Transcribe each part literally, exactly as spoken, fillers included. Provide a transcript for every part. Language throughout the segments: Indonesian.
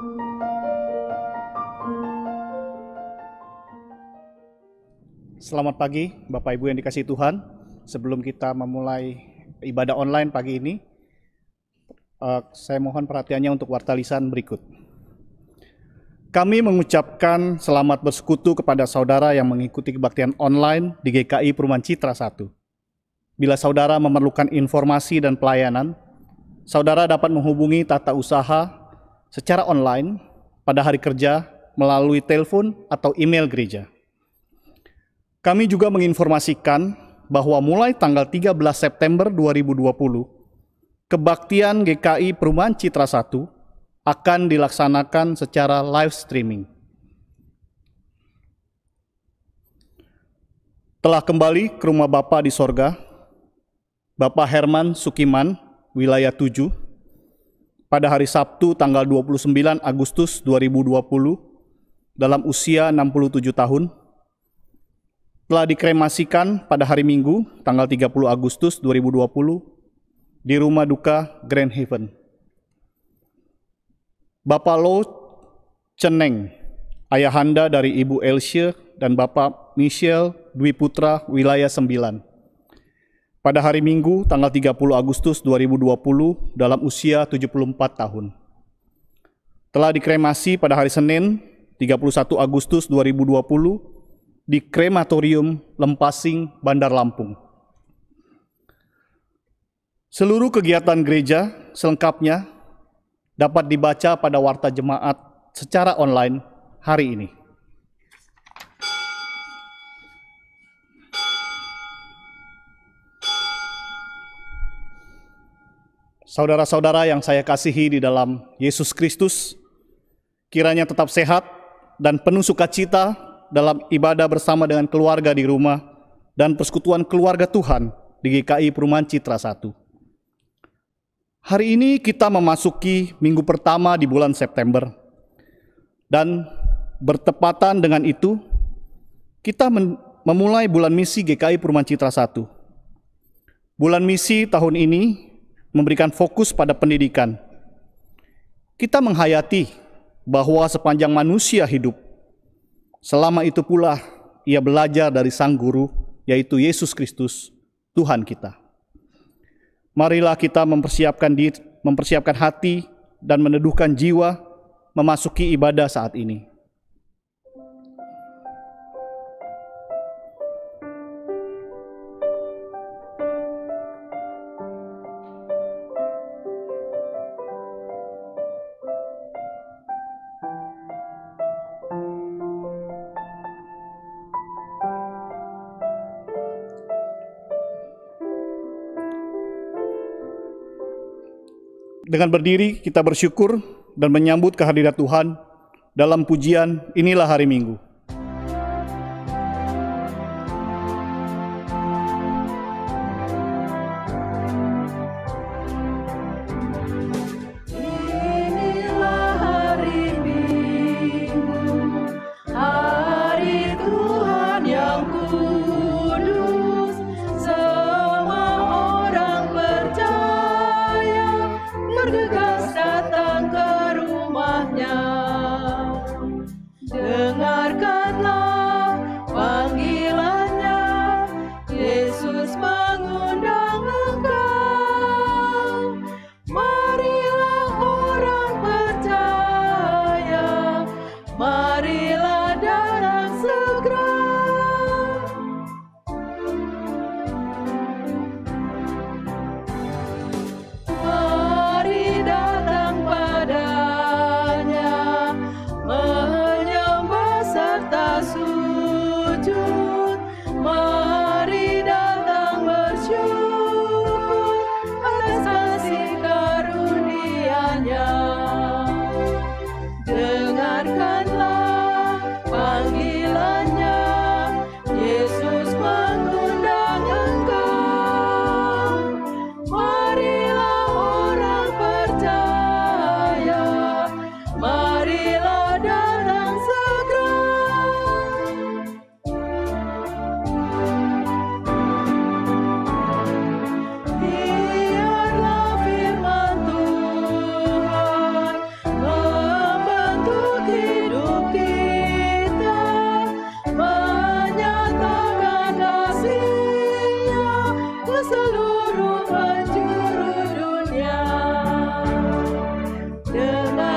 Selamat pagi, Bapak Ibu yang dikasihi Tuhan. Sebelum kita memulai ibadah online pagi ini, uh, saya mohon perhatiannya untuk warta lisan berikut. Kami mengucapkan selamat bersekutu kepada saudara yang mengikuti kebaktian online di G K I Perumahan Citra satu. Bila saudara memerlukan informasi dan pelayanan, saudara dapat menghubungi tata usaha secara online pada hari kerja melalui telepon atau email gereja. Kami juga menginformasikan bahwa mulai tanggal tiga belas September dua ribu dua puluh, kebaktian G K I Perumahan Citra satu akan dilaksanakan secara live streaming. Telah kembali ke rumah Bapa di sorga, Bapak Herman Sukiman, wilayah tujuh, pada hari Sabtu tanggal dua puluh sembilan Agustus dua ribu dua puluh, dalam usia enam puluh tujuh tahun, telah dikremasikan pada hari Minggu, tanggal tiga puluh Agustus dua ribu dua puluh, di rumah duka Grand Haven. Bapak Lo Ceneng, ayahanda dari Ibu Elsie dan Bapak Michelle Dwi Putra, wilayah sembilan. Pada hari Minggu, tanggal tiga puluh Agustus dua ribu dua puluh, dalam usia tujuh puluh empat tahun. Telah dikremasi pada hari Senin, tiga puluh satu Agustus dua ribu dua puluh, di Krematorium Lempasing, Bandar Lampung. Seluruh kegiatan gereja selengkapnya dapat dibaca pada warta jemaat secara online hari ini. Saudara-saudara yang saya kasihi di dalam Yesus Kristus, kiranya tetap sehat dan penuh sukacita dalam ibadah bersama dengan keluarga di rumah dan persekutuan keluarga Tuhan di G K I Perumahan Citra satu. Hari ini kita memasuki minggu pertama di bulan September, dan bertepatan dengan itu kita memulai bulan misi G K I Perumahan Citra satu. Bulan misi tahun ini memberikan fokus pada pendidikan. Kita menghayati bahwa sepanjang manusia hidup, selama itu pula ia belajar dari Sang Guru, yaitu Yesus Kristus, Tuhan kita. Marilah kita mempersiapkan diri, mempersiapkan hati dan meneduhkan jiwa memasuki ibadah saat ini. Dengan berdiri kita bersyukur dan menyambut kehadirat Tuhan dalam pujian Inilah Hari Minggu. Dengarkan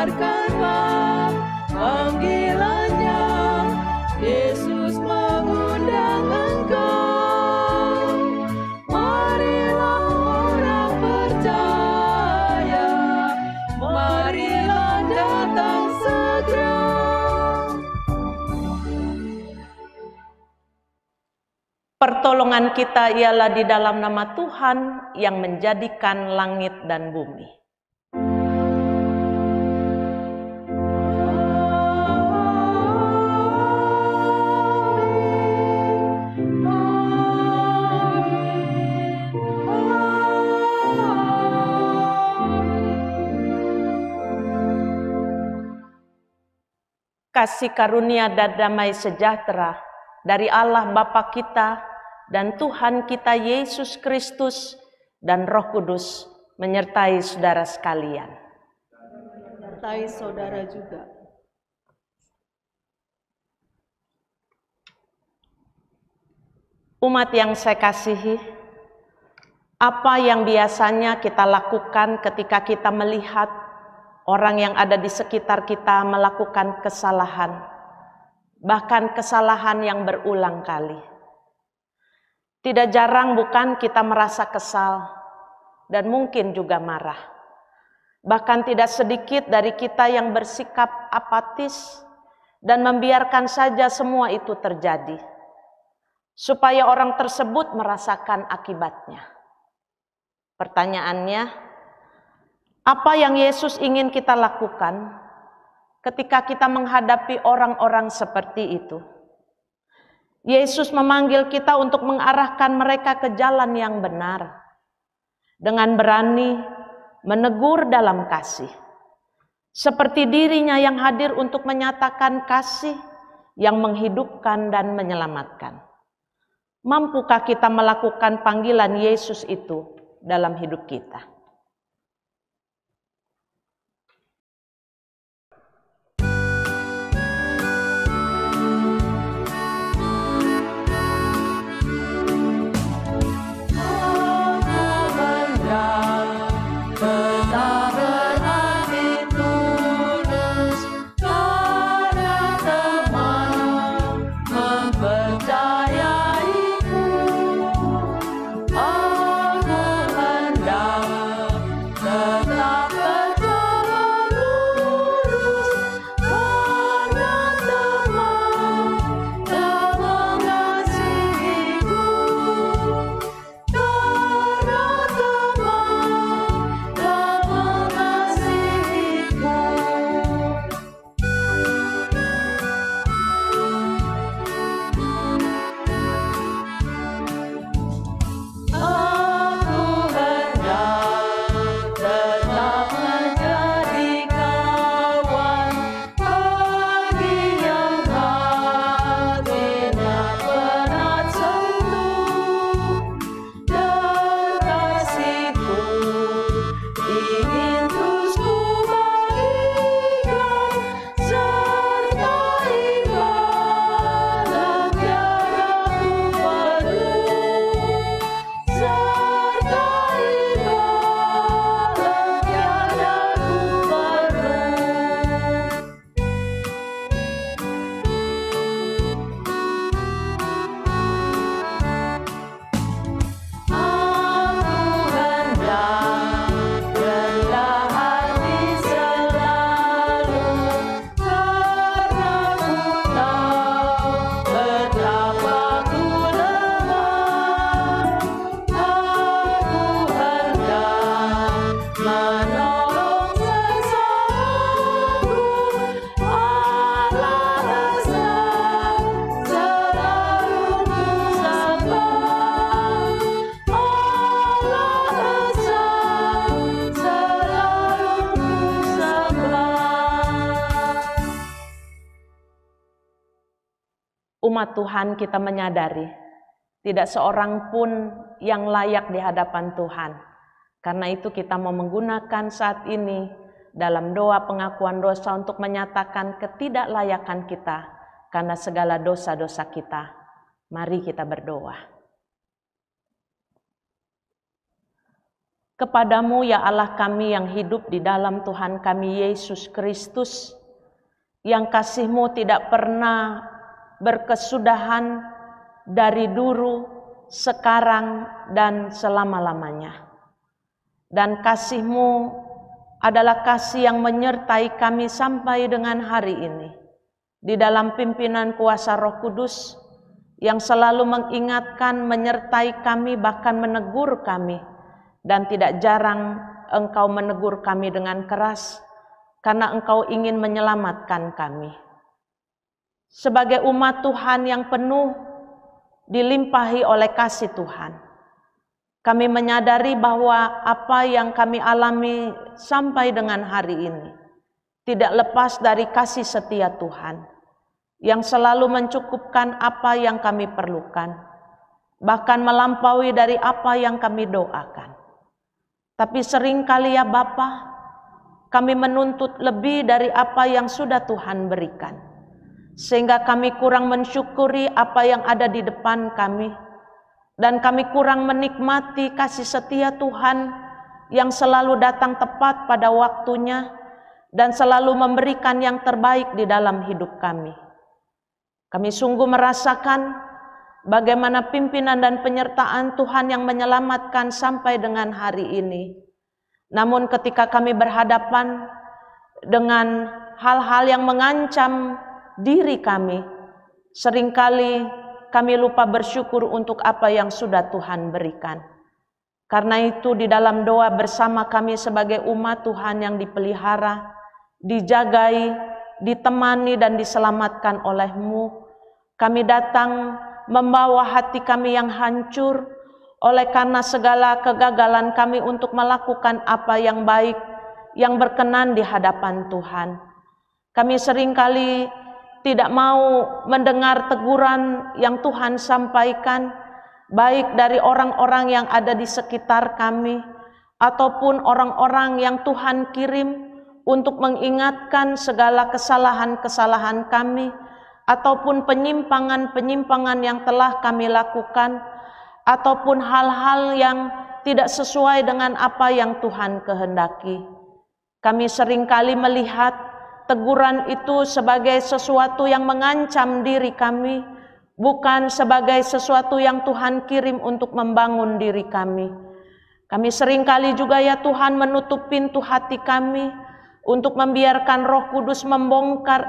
dengarkanlah panggilannya. Yesus mengundang engkau. Marilah orang percaya, marilah datang segera. Pertolongan kita ialah di dalam nama Tuhan yang menjadikan langit dan bumi. Kasih karunia dan damai sejahtera dari Allah Bapa kita dan Tuhan kita Yesus Kristus dan Roh Kudus menyertai saudara sekalian. Menyertai saudara juga. Umat yang saya kasihi, apa yang biasanya kita lakukan ketika kita melihat orang yang ada di sekitar kita melakukan kesalahan, bahkan kesalahan yang berulang kali? Tidak jarang bukan kita merasa kesal dan mungkin juga marah. Bahkan tidak sedikit dari kita yang bersikap apatis dan membiarkan saja semua itu terjadi, supaya orang tersebut merasakan akibatnya. Pertanyaannya, apa yang Yesus ingin kita lakukan ketika kita menghadapi orang-orang seperti itu? Yesus memanggil kita untuk mengarahkan mereka ke jalan yang benar, dengan berani menegur dalam kasih, seperti dirinya yang hadir untuk menyatakan kasih yang menghidupkan dan menyelamatkan. Mampukah kita melakukan panggilan Yesus itu dalam hidup kita? Umat Tuhan, kita menyadari tidak seorang pun yang layak di hadapan Tuhan. Karena itu kita mau menggunakan saat ini dalam doa pengakuan dosa untuk menyatakan ketidaklayakan kita karena segala dosa-dosa kita. Mari kita berdoa. Kepadamu ya Allah kami yang hidup di dalam Tuhan kami Yesus Kristus, yang kasih-Mu tidak pernah berkesudahan dari dulu, sekarang, dan selama-lamanya. Dan kasih-Mu adalah kasih yang menyertai kami sampai dengan hari ini. Di dalam pimpinan kuasa Roh Kudus yang selalu mengingatkan, menyertai kami, bahkan menegur kami. Dan tidak jarang Engkau menegur kami dengan keras, karena Engkau ingin menyelamatkan kami. Sebagai umat Tuhan yang penuh dilimpahi oleh kasih Tuhan, kami menyadari bahwa apa yang kami alami sampai dengan hari ini tidak lepas dari kasih setia Tuhan yang selalu mencukupkan apa yang kami perlukan, bahkan melampaui dari apa yang kami doakan. Tapi seringkali ya Bapa, kami menuntut lebih dari apa yang sudah Tuhan berikan, sehingga kami kurang mensyukuri apa yang ada di depan kami, dan kami kurang menikmati kasih setia Tuhan yang selalu datang tepat pada waktunya dan selalu memberikan yang terbaik di dalam hidup kami. Kami sungguh merasakan bagaimana pimpinan dan penyertaan Tuhan yang menyelamatkan sampai dengan hari ini. Namun ketika kami berhadapan dengan hal-hal yang mengancam diri kami, seringkali kami lupa bersyukur untuk apa yang sudah Tuhan berikan. Karena itu di dalam doa bersama kami sebagai umat Tuhan yang dipelihara, dijagai, ditemani dan diselamatkan oleh-Mu, kami datang membawa hati kami yang hancur oleh karena segala kegagalan kami untuk melakukan apa yang baik, yang berkenan di hadapan Tuhan. Kami seringkali tidak mau mendengar teguran yang Tuhan sampaikan, baik dari orang-orang yang ada di sekitar kami, ataupun orang-orang yang Tuhan kirim untuk mengingatkan segala kesalahan-kesalahan kami, ataupun penyimpangan-penyimpangan yang telah kami lakukan, ataupun hal-hal yang tidak sesuai dengan apa yang Tuhan kehendaki. Kami seringkali melihat teguran itu sebagai sesuatu yang mengancam diri kami, bukan sebagai sesuatu yang Tuhan kirim untuk membangun diri kami. Kami seringkali juga ya Tuhan menutup pintu hati kami untuk membiarkan Roh Kudus membongkar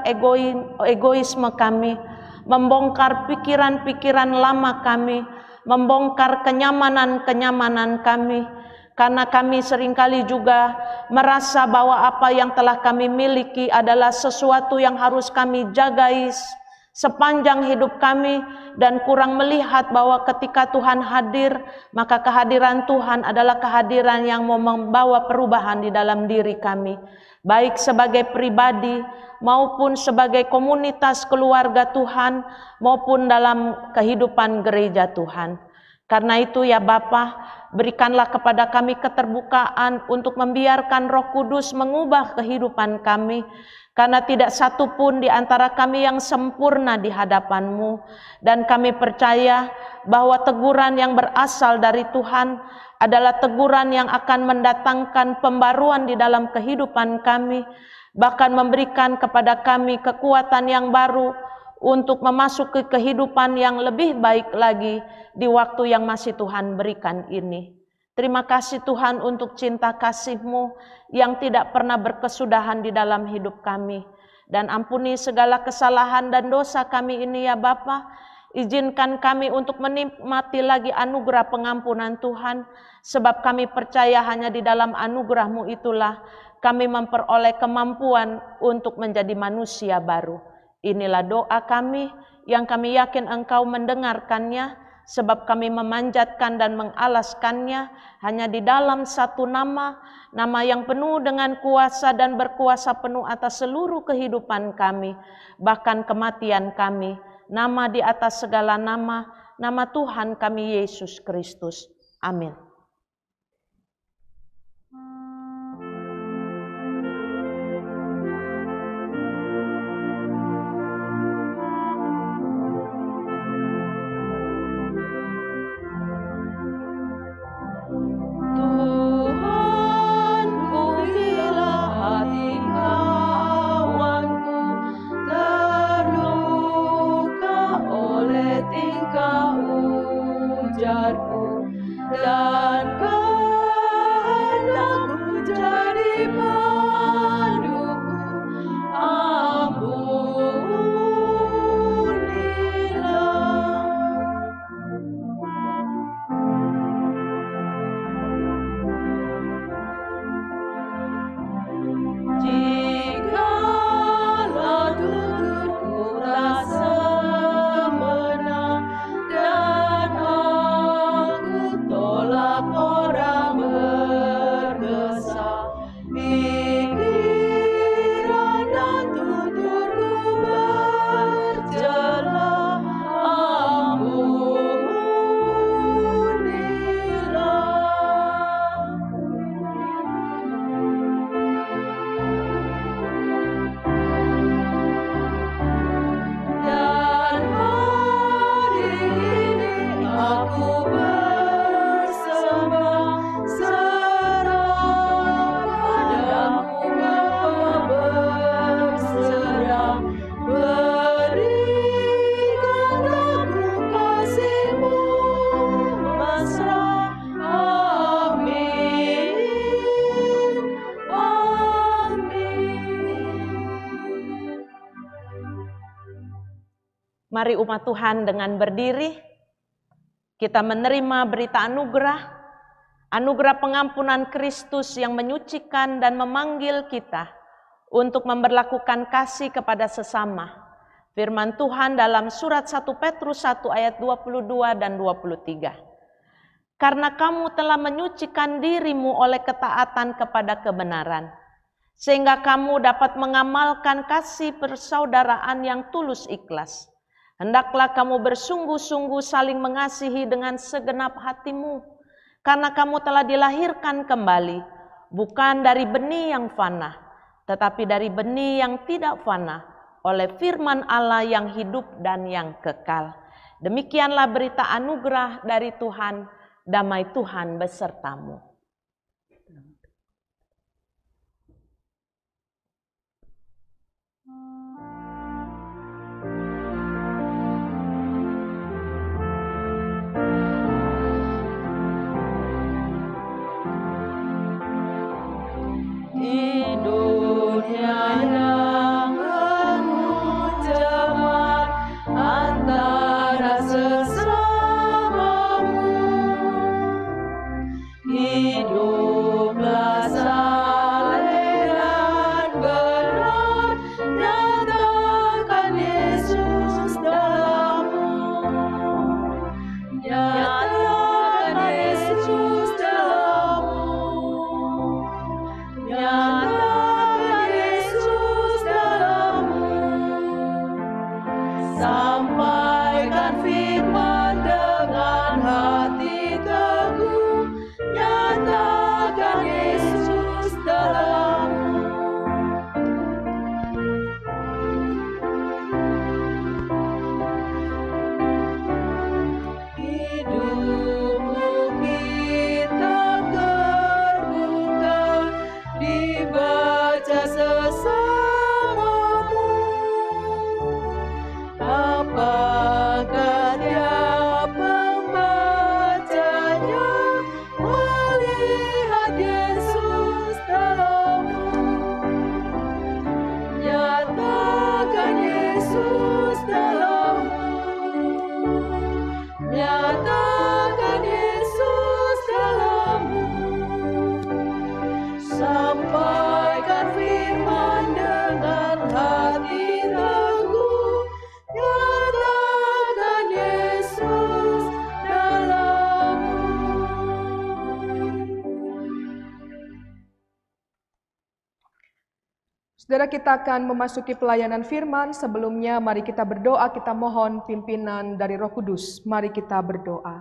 egoisme kami, membongkar pikiran-pikiran lama kami, membongkar kenyamanan-kenyamanan kami, karena kami seringkali juga merasa bahwa apa yang telah kami miliki adalah sesuatu yang harus kami jagai sepanjang hidup kami, dan kurang melihat bahwa ketika Tuhan hadir, maka kehadiran Tuhan adalah kehadiran yang mau membawa perubahan di dalam diri kami, baik sebagai pribadi maupun sebagai komunitas keluarga Tuhan, maupun dalam kehidupan gereja Tuhan. Karena itu ya Bapa, berikanlah kepada kami keterbukaan untuk membiarkan Roh Kudus mengubah kehidupan kami, karena tidak satu pun di antara kami yang sempurna di hadapan-Mu, dan kami percaya bahwa teguran yang berasal dari Tuhan adalah teguran yang akan mendatangkan pembaruan di dalam kehidupan kami, bahkan memberikan kepada kami kekuatan yang baru untuk memasuki kehidupan yang lebih baik lagi di waktu yang masih Tuhan berikan ini. Terima kasih Tuhan untuk cinta kasih-Mu yang tidak pernah berkesudahan di dalam hidup kami. Dan ampuni segala kesalahan dan dosa kami ini ya Bapa. Izinkan kami untuk menikmati lagi anugerah pengampunan Tuhan, sebab kami percaya hanya di dalam anugerah-Mu itulah kami memperoleh kemampuan untuk menjadi manusia baru. Inilah doa kami yang kami yakin Engkau mendengarkannya, sebab kami memanjatkan dan mengalaskannya hanya di dalam satu nama, nama yang penuh dengan kuasa dan berkuasa penuh atas seluruh kehidupan kami, bahkan kematian kami, nama di atas segala nama, nama Tuhan kami Yesus Kristus. Amin. Tuhan Mari umat Tuhan dengan berdiri, kita menerima berita anugerah, anugerah pengampunan Kristus yang menyucikan dan memanggil kita untuk memberlakukan kasih kepada sesama. Firman Tuhan dalam surat satu Petrus satu ayat dua puluh dua dan dua puluh tiga. Karena kamu telah menyucikan dirimu oleh ketaatan kepada kebenaran, sehingga kamu dapat mengamalkan kasih persaudaraan yang tulus ikhlas. Hendaklah kamu bersungguh-sungguh saling mengasihi dengan segenap hatimu, karena kamu telah dilahirkan kembali, bukan dari benih yang fana, tetapi dari benih yang tidak fana, oleh firman Allah yang hidup dan yang kekal. Demikianlah berita anugerah dari Tuhan, damai Tuhan besertamu. Di dunia yang penuh cemar antara sesamamu, hiduplah saleh dan benar, nyatakan Yesus dalammu, nyatakan Yesus dalammu. Nyatakan Yesus dalammu, sampaikan firman dengan hati teguh, nyatakan Yesus dalammu. Hidupmu kita terbuka, dibaca sesamamu. Apakah tiap pembacanya melihat Yesus dalammu? Nyatakan Yesus dalammu. Nyatakan Yesus dalammu. Sampaikan firman dengan hati teguh, nyatakan Yesus dalammu. Saudara, kita akan memasuki pelayanan firman. Sebelumnya mari kita berdoa, kita mohon pimpinan dari Roh Kudus. Mari kita berdoa.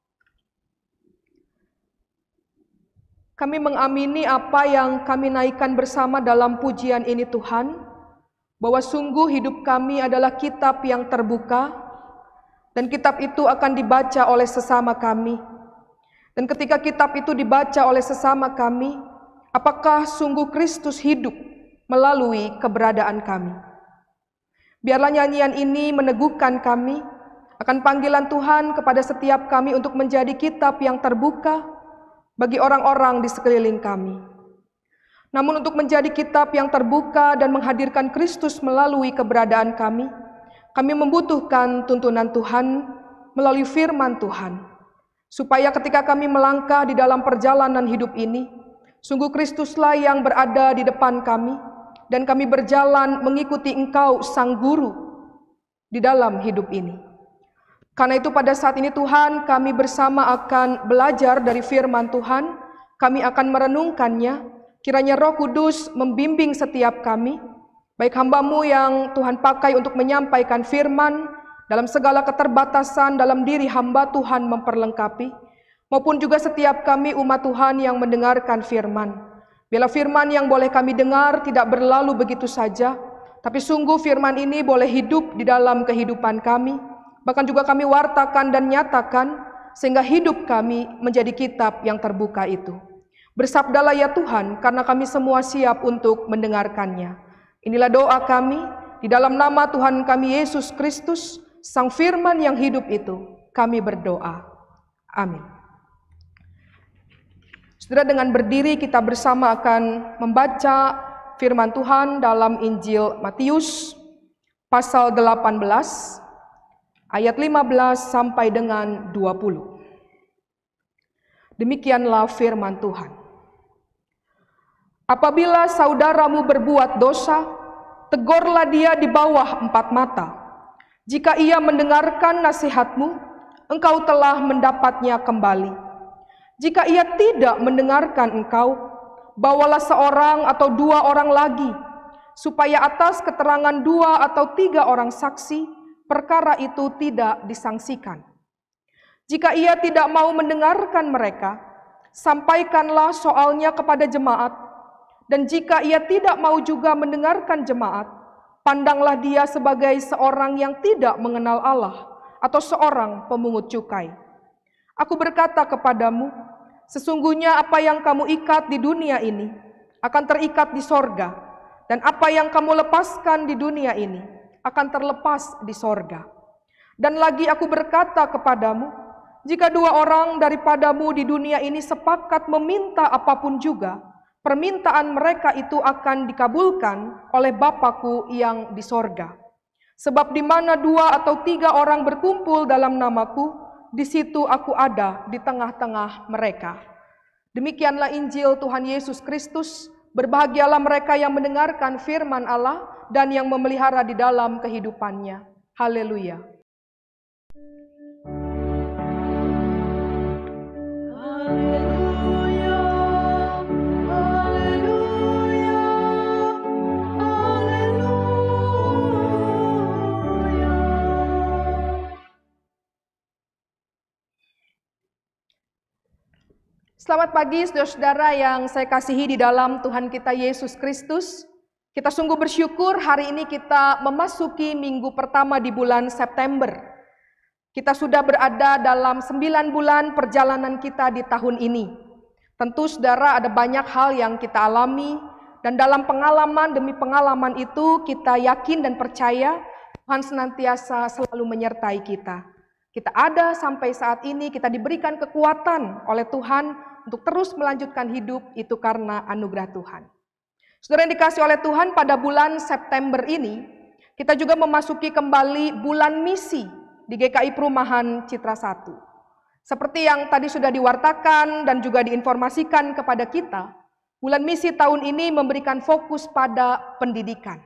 Kami mengamini apa yang kami naikkan bersama dalam pujian ini Tuhan, bahwa sungguh hidup kami adalah kitab yang terbuka, dan kitab itu akan dibaca oleh sesama kami. Dan ketika kitab itu dibaca oleh sesama kami, apakah sungguh Kristus hidup melalui keberadaan kami? Biarlah nyanyian ini meneguhkan kami akan panggilan Tuhan kepada setiap kami untuk menjadi kitab yang terbuka bagi orang-orang di sekeliling kami. Namun untuk menjadi kitab yang terbuka dan menghadirkan Kristus melalui keberadaan kami, kami membutuhkan tuntunan Tuhan melalui firman Tuhan. Supaya ketika kami melangkah di dalam perjalanan hidup ini, sungguh Kristuslah yang berada di depan kami, dan kami berjalan mengikuti Engkau Sang Guru di dalam hidup ini. Karena itu pada saat ini Tuhan, kami bersama akan belajar dari firman Tuhan, kami akan merenungkannya. Kiranya Roh Kudus membimbing setiap kami, baik hamba-Mu yang Tuhan pakai untuk menyampaikan firman, dalam segala keterbatasan dalam diri hamba Tuhan memperlengkapi, maupun juga setiap kami umat Tuhan yang mendengarkan firman. Biarlah firman yang boleh kami dengar tidak berlalu begitu saja, tapi sungguh firman ini boleh hidup di dalam kehidupan kami, bahkan juga kami wartakan dan nyatakan, sehingga hidup kami menjadi kitab yang terbuka itu. Bersabdalah ya Tuhan, karena kami semua siap untuk mendengarkannya. Inilah doa kami, di dalam nama Tuhan kami Yesus Kristus, Sang Firman yang hidup itu, kami berdoa. Amin. Saudara, dengan berdiri kita bersama akan membaca firman Tuhan dalam Injil Matius, pasal delapan belas, ayat lima belas sampai dengan dua puluh. Demikianlah firman Tuhan. Apabila saudaramu berbuat dosa, tegurlah dia di bawah empat mata. Jika ia mendengarkan nasihatmu, engkau telah mendapatnya kembali. Jika ia tidak mendengarkan engkau, bawalah seorang atau dua orang lagi, supaya atas keterangan dua atau tiga orang saksi, perkara itu tidak disangsikan. Jika ia tidak mau mendengarkan mereka, sampaikanlah soalnya kepada jemaat. Dan jika ia tidak mau juga mendengarkan jemaat, pandanglah dia sebagai seorang yang tidak mengenal Allah atau seorang pemungut cukai. Aku berkata kepadamu, sesungguhnya apa yang kamu ikat di dunia ini akan terikat di sorga, dan apa yang kamu lepaskan di dunia ini akan terlepas di sorga. Dan lagi aku berkata kepadamu, jika dua orang daripadamu di dunia ini sepakat meminta apapun juga, permintaan mereka itu akan dikabulkan oleh Bapa-Ku yang di sorga. Sebab di mana dua atau tiga orang berkumpul dalam nama-Ku, di situ Aku ada di tengah-tengah mereka. Demikianlah Injil Tuhan Yesus Kristus. Berbahagialah mereka yang mendengarkan firman Allah dan yang memelihara di dalam kehidupannya. Haleluya. Selamat pagi saudara-saudara yang saya kasihi di dalam Tuhan kita Yesus Kristus. Kita sungguh bersyukur hari ini kita memasuki minggu pertama di bulan September. Kita sudah berada dalam sembilan bulan perjalanan kita di tahun ini. Tentu saudara ada banyak hal yang kita alami, dan dalam pengalaman demi pengalaman itu kita yakin dan percaya Tuhan senantiasa selalu menyertai kita. Kita ada sampai saat ini, kita diberikan kekuatan oleh Tuhan untuk terus melanjutkan hidup, itu karena anugerah Tuhan. Saudara yang dikasih oleh Tuhan, pada bulan September ini, kita juga memasuki kembali bulan misi di G K I Perumahan Citra satu. Seperti yang tadi sudah diwartakan dan juga diinformasikan kepada kita, bulan misi tahun ini memberikan fokus pada pendidikan.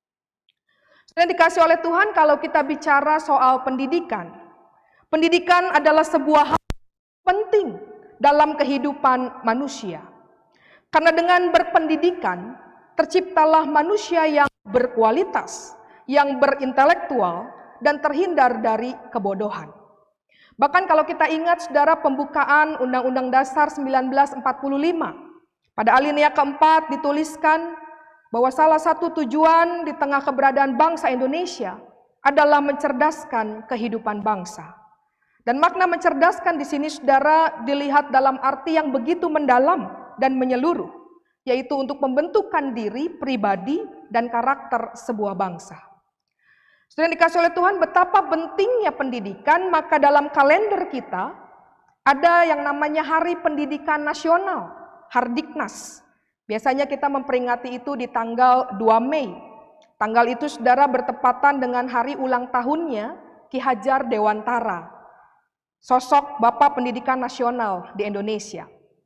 Saudara yang dikasih oleh Tuhan, kalau kita bicara soal pendidikan, pendidikan adalah sebuah hal penting dalam kehidupan manusia. Karena dengan berpendidikan, terciptalah manusia yang berkualitas, yang berintelektual, dan terhindar dari kebodohan. Bahkan kalau kita ingat saudara pembukaan Undang-Undang Dasar seribu sembilan ratus empat puluh lima, pada alinea keempat dituliskan bahwa salah satu tujuan di tengah keberadaan bangsa Indonesia adalah mencerdaskan kehidupan bangsa. Dan makna mencerdaskan di sini saudara dilihat dalam arti yang begitu mendalam dan menyeluruh, yaitu untuk membentukkan diri, pribadi, dan karakter sebuah bangsa. Saudara yang dikasih oleh Tuhan, betapa pentingnya pendidikan, maka dalam kalender kita ada yang namanya Hari Pendidikan Nasional, Hardiknas. Biasanya kita memperingati itu di tanggal dua Mei. Tanggal itu saudara bertepatan dengan hari ulang tahunnya Ki Hajar Dewantara, sosok Bapak Pendidikan Nasional di Indonesia.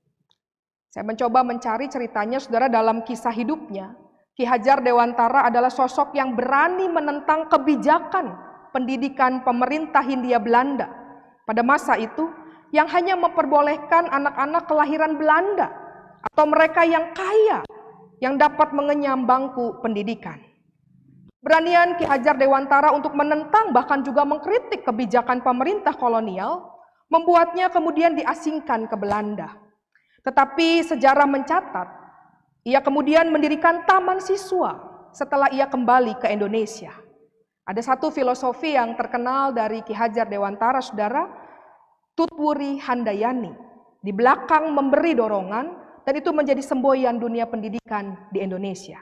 Saya mencoba mencari ceritanya saudara dalam kisah hidupnya. Ki Hajar Dewantara adalah sosok yang berani menentang kebijakan pendidikan pemerintah Hindia Belanda pada masa itu, yang hanya memperbolehkan anak-anak kelahiran Belanda atau mereka yang kaya yang dapat mengenyam bangku pendidikan. Beranian Ki Hajar Dewantara untuk menentang bahkan juga mengkritik kebijakan pemerintah kolonial membuatnya kemudian diasingkan ke Belanda. Tetapi sejarah mencatat, ia kemudian mendirikan taman siswa setelah ia kembali ke Indonesia. Ada satu filosofi yang terkenal dari Ki Hajar Dewantara, saudara, Tutwuri Handayani. Di belakang memberi dorongan, dan itu menjadi semboyan dunia pendidikan di Indonesia.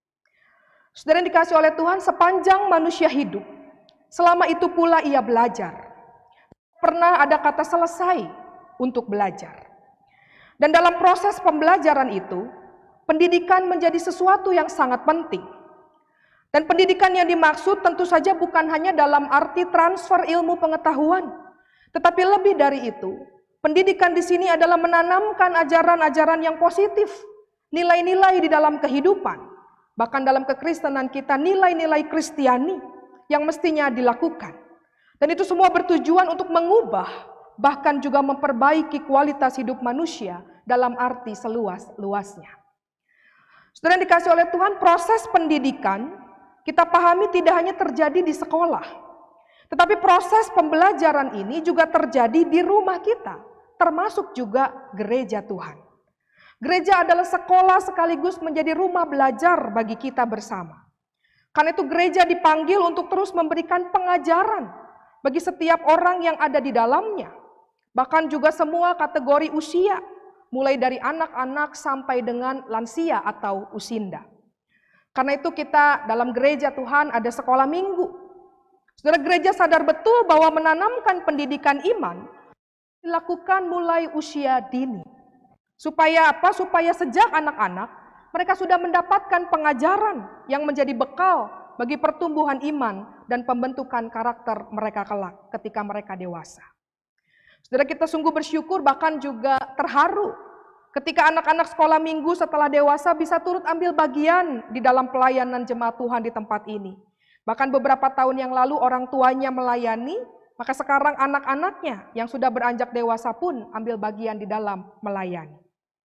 Saudara yang dikasih oleh Tuhan, sepanjang manusia hidup, selama itu pula ia belajar. Pernah ada kata selesai untuk belajar. Dan dalam proses pembelajaran itu, pendidikan menjadi sesuatu yang sangat penting. Dan pendidikan yang dimaksud tentu saja bukan hanya dalam arti transfer ilmu pengetahuan, tetapi lebih dari itu. Pendidikan di sini adalah menanamkan ajaran-ajaran yang positif, nilai-nilai di dalam kehidupan. Bahkan dalam kekristenan kita nilai-nilai Kristiani yang mestinya dilakukan. Dan itu semua bertujuan untuk mengubah, bahkan juga memperbaiki kualitas hidup manusia dalam arti seluas-luasnya. Saudara yang dikasih oleh Tuhan, proses pendidikan kita pahami tidak hanya terjadi di sekolah, tetapi proses pembelajaran ini juga terjadi di rumah kita, termasuk juga gereja Tuhan. Gereja adalah sekolah sekaligus menjadi rumah belajar bagi kita bersama. Karena itu gereja dipanggil untuk terus memberikan pengajaran bagi setiap orang yang ada di dalamnya. Bahkan juga semua kategori usia, mulai dari anak-anak sampai dengan lansia atau usinda. Karena itu kita dalam gereja Tuhan ada sekolah minggu. Saudara, gereja sadar betul bahwa menanamkan pendidikan iman dilakukan mulai usia dini. Supaya apa? Supaya sejak anak-anak mereka sudah mendapatkan pengajaran yang menjadi bekal bagi pertumbuhan iman dan pembentukan karakter mereka kelak ketika mereka dewasa. Saudara, kita sungguh bersyukur bahkan juga terharu ketika anak-anak sekolah minggu setelah dewasa bisa turut ambil bagian di dalam pelayanan jemaat Tuhan di tempat ini. Bahkan beberapa tahun yang lalu orang tuanya melayani, maka sekarang anak-anaknya yang sudah beranjak dewasa pun ambil bagian di dalam melayani.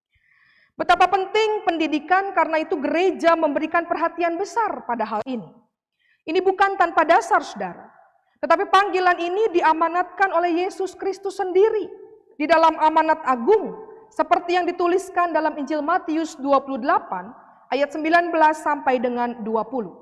Betapa penting pendidikan, karena itu gereja memberikan perhatian besar pada hal ini. Ini bukan tanpa dasar, saudara. Tetapi panggilan ini diamanatkan oleh Yesus Kristus sendiri di dalam amanat agung, seperti yang dituliskan dalam Injil Matius dua puluh delapan ayat sembilan belas sampai dengan dua puluh.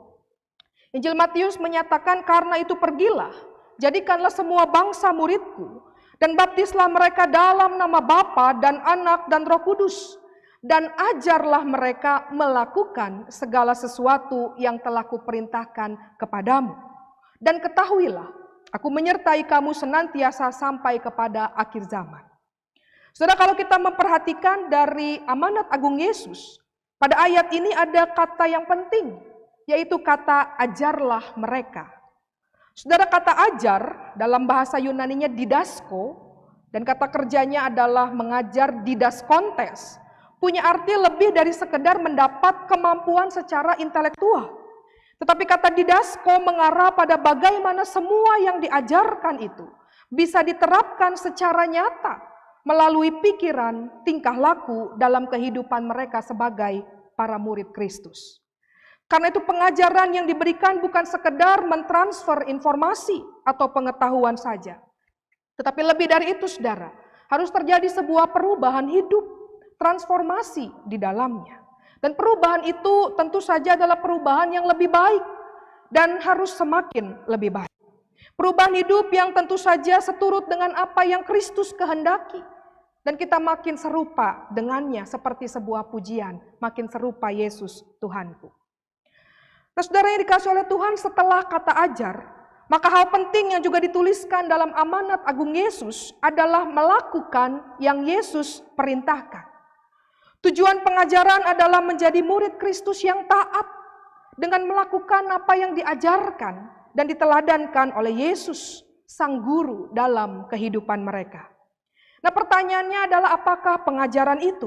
Injil Matius menyatakan, karena itu pergilah, jadikanlah semua bangsa muridku, dan baptislah mereka dalam nama Bapa dan Anak dan Roh Kudus, dan ajarlah mereka melakukan segala sesuatu yang telah kuperintahkan kepadamu. Dan ketahuilah, aku menyertai kamu senantiasa sampai kepada akhir zaman. Saudara, kalau kita memperhatikan dari amanat agung Yesus, pada ayat ini ada kata yang penting, yaitu kata ajarlah mereka. Saudara, kata ajar dalam bahasa Yunaninya didasko, dan kata kerjanya adalah mengajar didaskontes, punya arti lebih dari sekedar mendapat kemampuan secara intelektual. Tetapi kata didasko mengarah pada bagaimana semua yang diajarkan itu bisa diterapkan secara nyata melalui pikiran, tingkah laku dalam kehidupan mereka sebagai para murid Kristus. Karena itu pengajaran yang diberikan bukan sekedar mentransfer informasi atau pengetahuan saja. Tetapi lebih dari itu, saudara, harus terjadi sebuah perubahan hidup, transformasi di dalamnya. Dan perubahan itu tentu saja adalah perubahan yang lebih baik dan harus semakin lebih baik. Perubahan hidup yang tentu saja seturut dengan apa yang Kristus kehendaki. Dan kita makin serupa dengannya seperti sebuah pujian, makin serupa Yesus Tuhanku. Nah, saudara yang dikasih oleh Tuhan, setelah kata ajar, maka hal penting yang juga dituliskan dalam amanat agung Yesus adalah melakukan yang Yesus perintahkan. Tujuan pengajaran adalah menjadi murid Kristus yang taat dengan melakukan apa yang diajarkan dan diteladankan oleh Yesus, sang guru dalam kehidupan mereka. Nah, pertanyaannya adalah apakah pengajaran itu?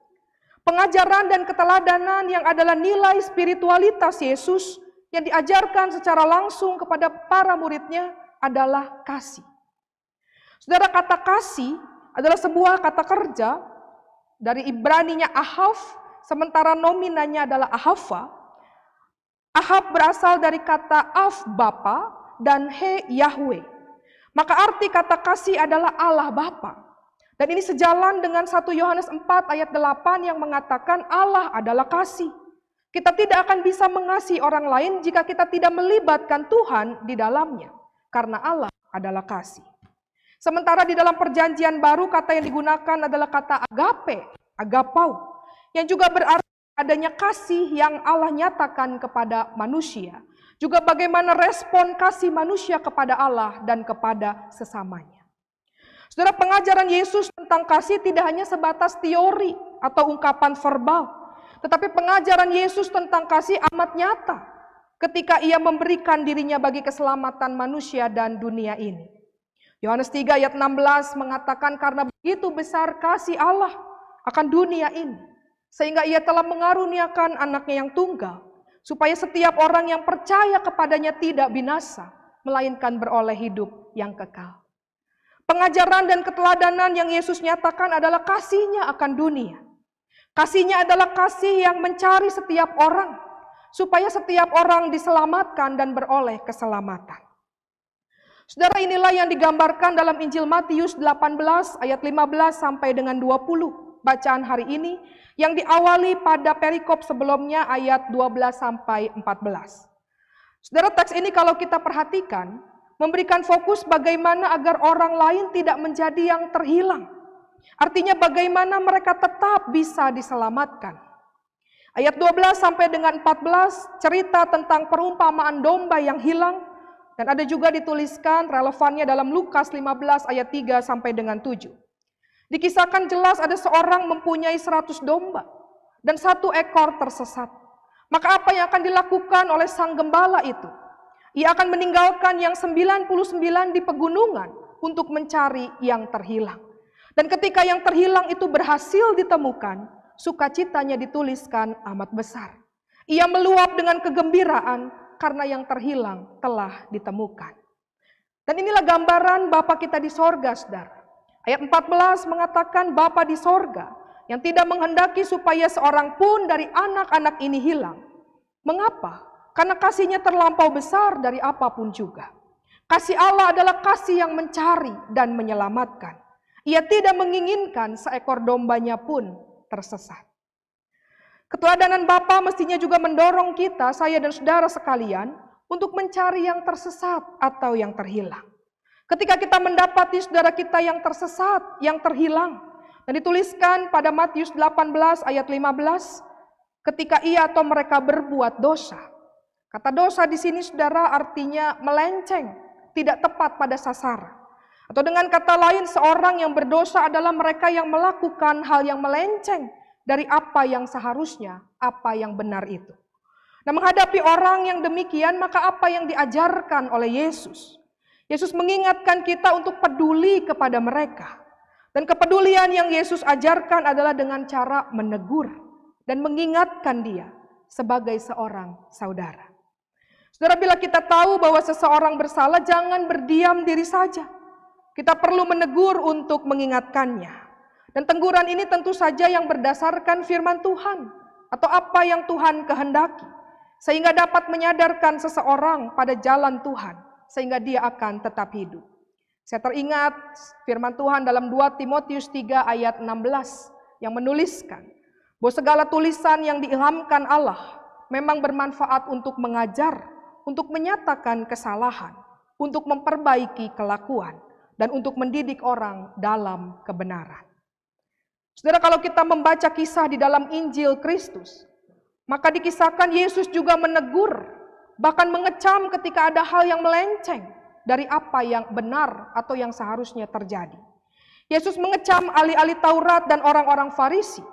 Pengajaran dan keteladanan yang adalah nilai spiritualitas Yesus yang diajarkan secara langsung kepada para muridnya adalah kasih. Saudara, kata kasih adalah sebuah kata kerja dari Ibraninya ahav, sementara nominanya adalah ahava. Ahab berasal dari kata af Bapa dan he Yahweh. Maka arti kata kasih adalah Allah Bapa. Dan ini sejalan dengan satu Yohanes empat ayat delapan yang mengatakan Allah adalah kasih. Kita tidak akan bisa mengasihi orang lain jika kita tidak melibatkan Tuhan di dalamnya. Karena Allah adalah kasih. Sementara di dalam perjanjian baru kata yang digunakan adalah kata agape, agapau. Yang juga berarti adanya kasih yang Allah nyatakan kepada manusia. Juga bagaimana respon kasih manusia kepada Allah dan kepada sesamanya. Saudara, pengajaran Yesus tentang kasih tidak hanya sebatas teori atau ungkapan verbal. Tetapi pengajaran Yesus tentang kasih amat nyata. ketika ia memberikan dirinya bagi keselamatan manusia dan dunia ini. Yohanes tiga ayat enam belas mengatakan, karena begitu besar kasih Allah akan dunia ini, sehingga ia telah mengaruniakan anaknya yang tunggal, supaya setiap orang yang percaya kepadanya tidak binasa, melainkan beroleh hidup yang kekal. Pengajaran dan keteladanan yang Yesus nyatakan adalah kasih-Nya akan dunia. Kasih-Nya adalah kasih yang mencari setiap orang, supaya setiap orang diselamatkan dan beroleh keselamatan. Saudara, inilah yang digambarkan dalam Injil Matius delapan belas ayat lima belas sampai dengan dua puluh bacaan hari ini, yang diawali pada perikop sebelumnya ayat dua belas sampai empat belas. Saudara, teks ini kalau kita perhatikan, memberikan fokus bagaimana agar orang lain tidak menjadi yang terhilang. Artinya bagaimana mereka tetap bisa diselamatkan. Ayat dua belas sampai dengan empat belas cerita tentang perumpamaan domba yang hilang, dan ada juga dituliskan relevannya dalam Lukas lima belas ayat tiga sampai dengan tujuh. Dikisahkan jelas ada seorang mempunyai seratus domba dan satu ekor tersesat. Maka apa yang akan dilakukan oleh sang gembala itu? Ia akan meninggalkan yang sembilan puluh sembilan di pegunungan untuk mencari yang terhilang. Dan ketika yang terhilang itu berhasil ditemukan, sukacitanya dituliskan amat besar. Ia meluap dengan kegembiraan karena yang terhilang telah ditemukan. Dan inilah gambaran Bapa kita di sorga, saudara. Ayat empat belas mengatakan Bapa di sorga yang tidak menghendaki supaya seorang pun dari anak-anak ini hilang. Mengapa? Karena kasih-Nya terlampau besar dari apapun juga. Kasih Allah adalah kasih yang mencari dan menyelamatkan. Ia tidak menginginkan seekor dombanya pun tersesat. Keteladanan Bapa mestinya juga mendorong kita, saya dan saudara sekalian, untuk mencari yang tersesat atau yang terhilang. Ketika kita mendapati saudara kita yang tersesat, yang terhilang, dan dituliskan pada Matius delapan belas ayat lima belas, ketika ia atau mereka berbuat dosa. Kata dosa di sini saudara artinya melenceng, tidak tepat pada sasaran. Atau dengan kata lain, seorang yang berdosa adalah mereka yang melakukan hal yang melenceng dari apa yang seharusnya, apa yang benar itu. Nah, menghadapi orang yang demikian, maka apa yang diajarkan oleh Yesus? Yesus mengingatkan kita untuk peduli kepada mereka. Dan kepedulian yang Yesus ajarkan adalah dengan cara menegur dan mengingatkan dia sebagai seorang saudara. Saudara, bila kita tahu bahwa seseorang bersalah, jangan berdiam diri saja. Kita perlu menegur untuk mengingatkannya. Dan teguran ini tentu saja yang berdasarkan firman Tuhan atau apa yang Tuhan kehendaki, sehingga dapat menyadarkan seseorang pada jalan Tuhan, sehingga dia akan tetap hidup. Saya teringat firman Tuhan dalam dua Timotius tiga ayat enam belas yang menuliskan bahwa segala tulisan yang diilhamkan Allah memang bermanfaat untuk mengajar, untuk menyatakan kesalahan, untuk memperbaiki kelakuan, dan untuk mendidik orang dalam kebenaran. Saudara, kalau kita membaca kisah di dalam Injil Kristus, maka dikisahkan Yesus juga menegur, bahkan mengecam ketika ada hal yang melenceng dari apa yang benar atau yang seharusnya terjadi. Yesus mengecam ahli-ahli Taurat dan orang-orang Farisi.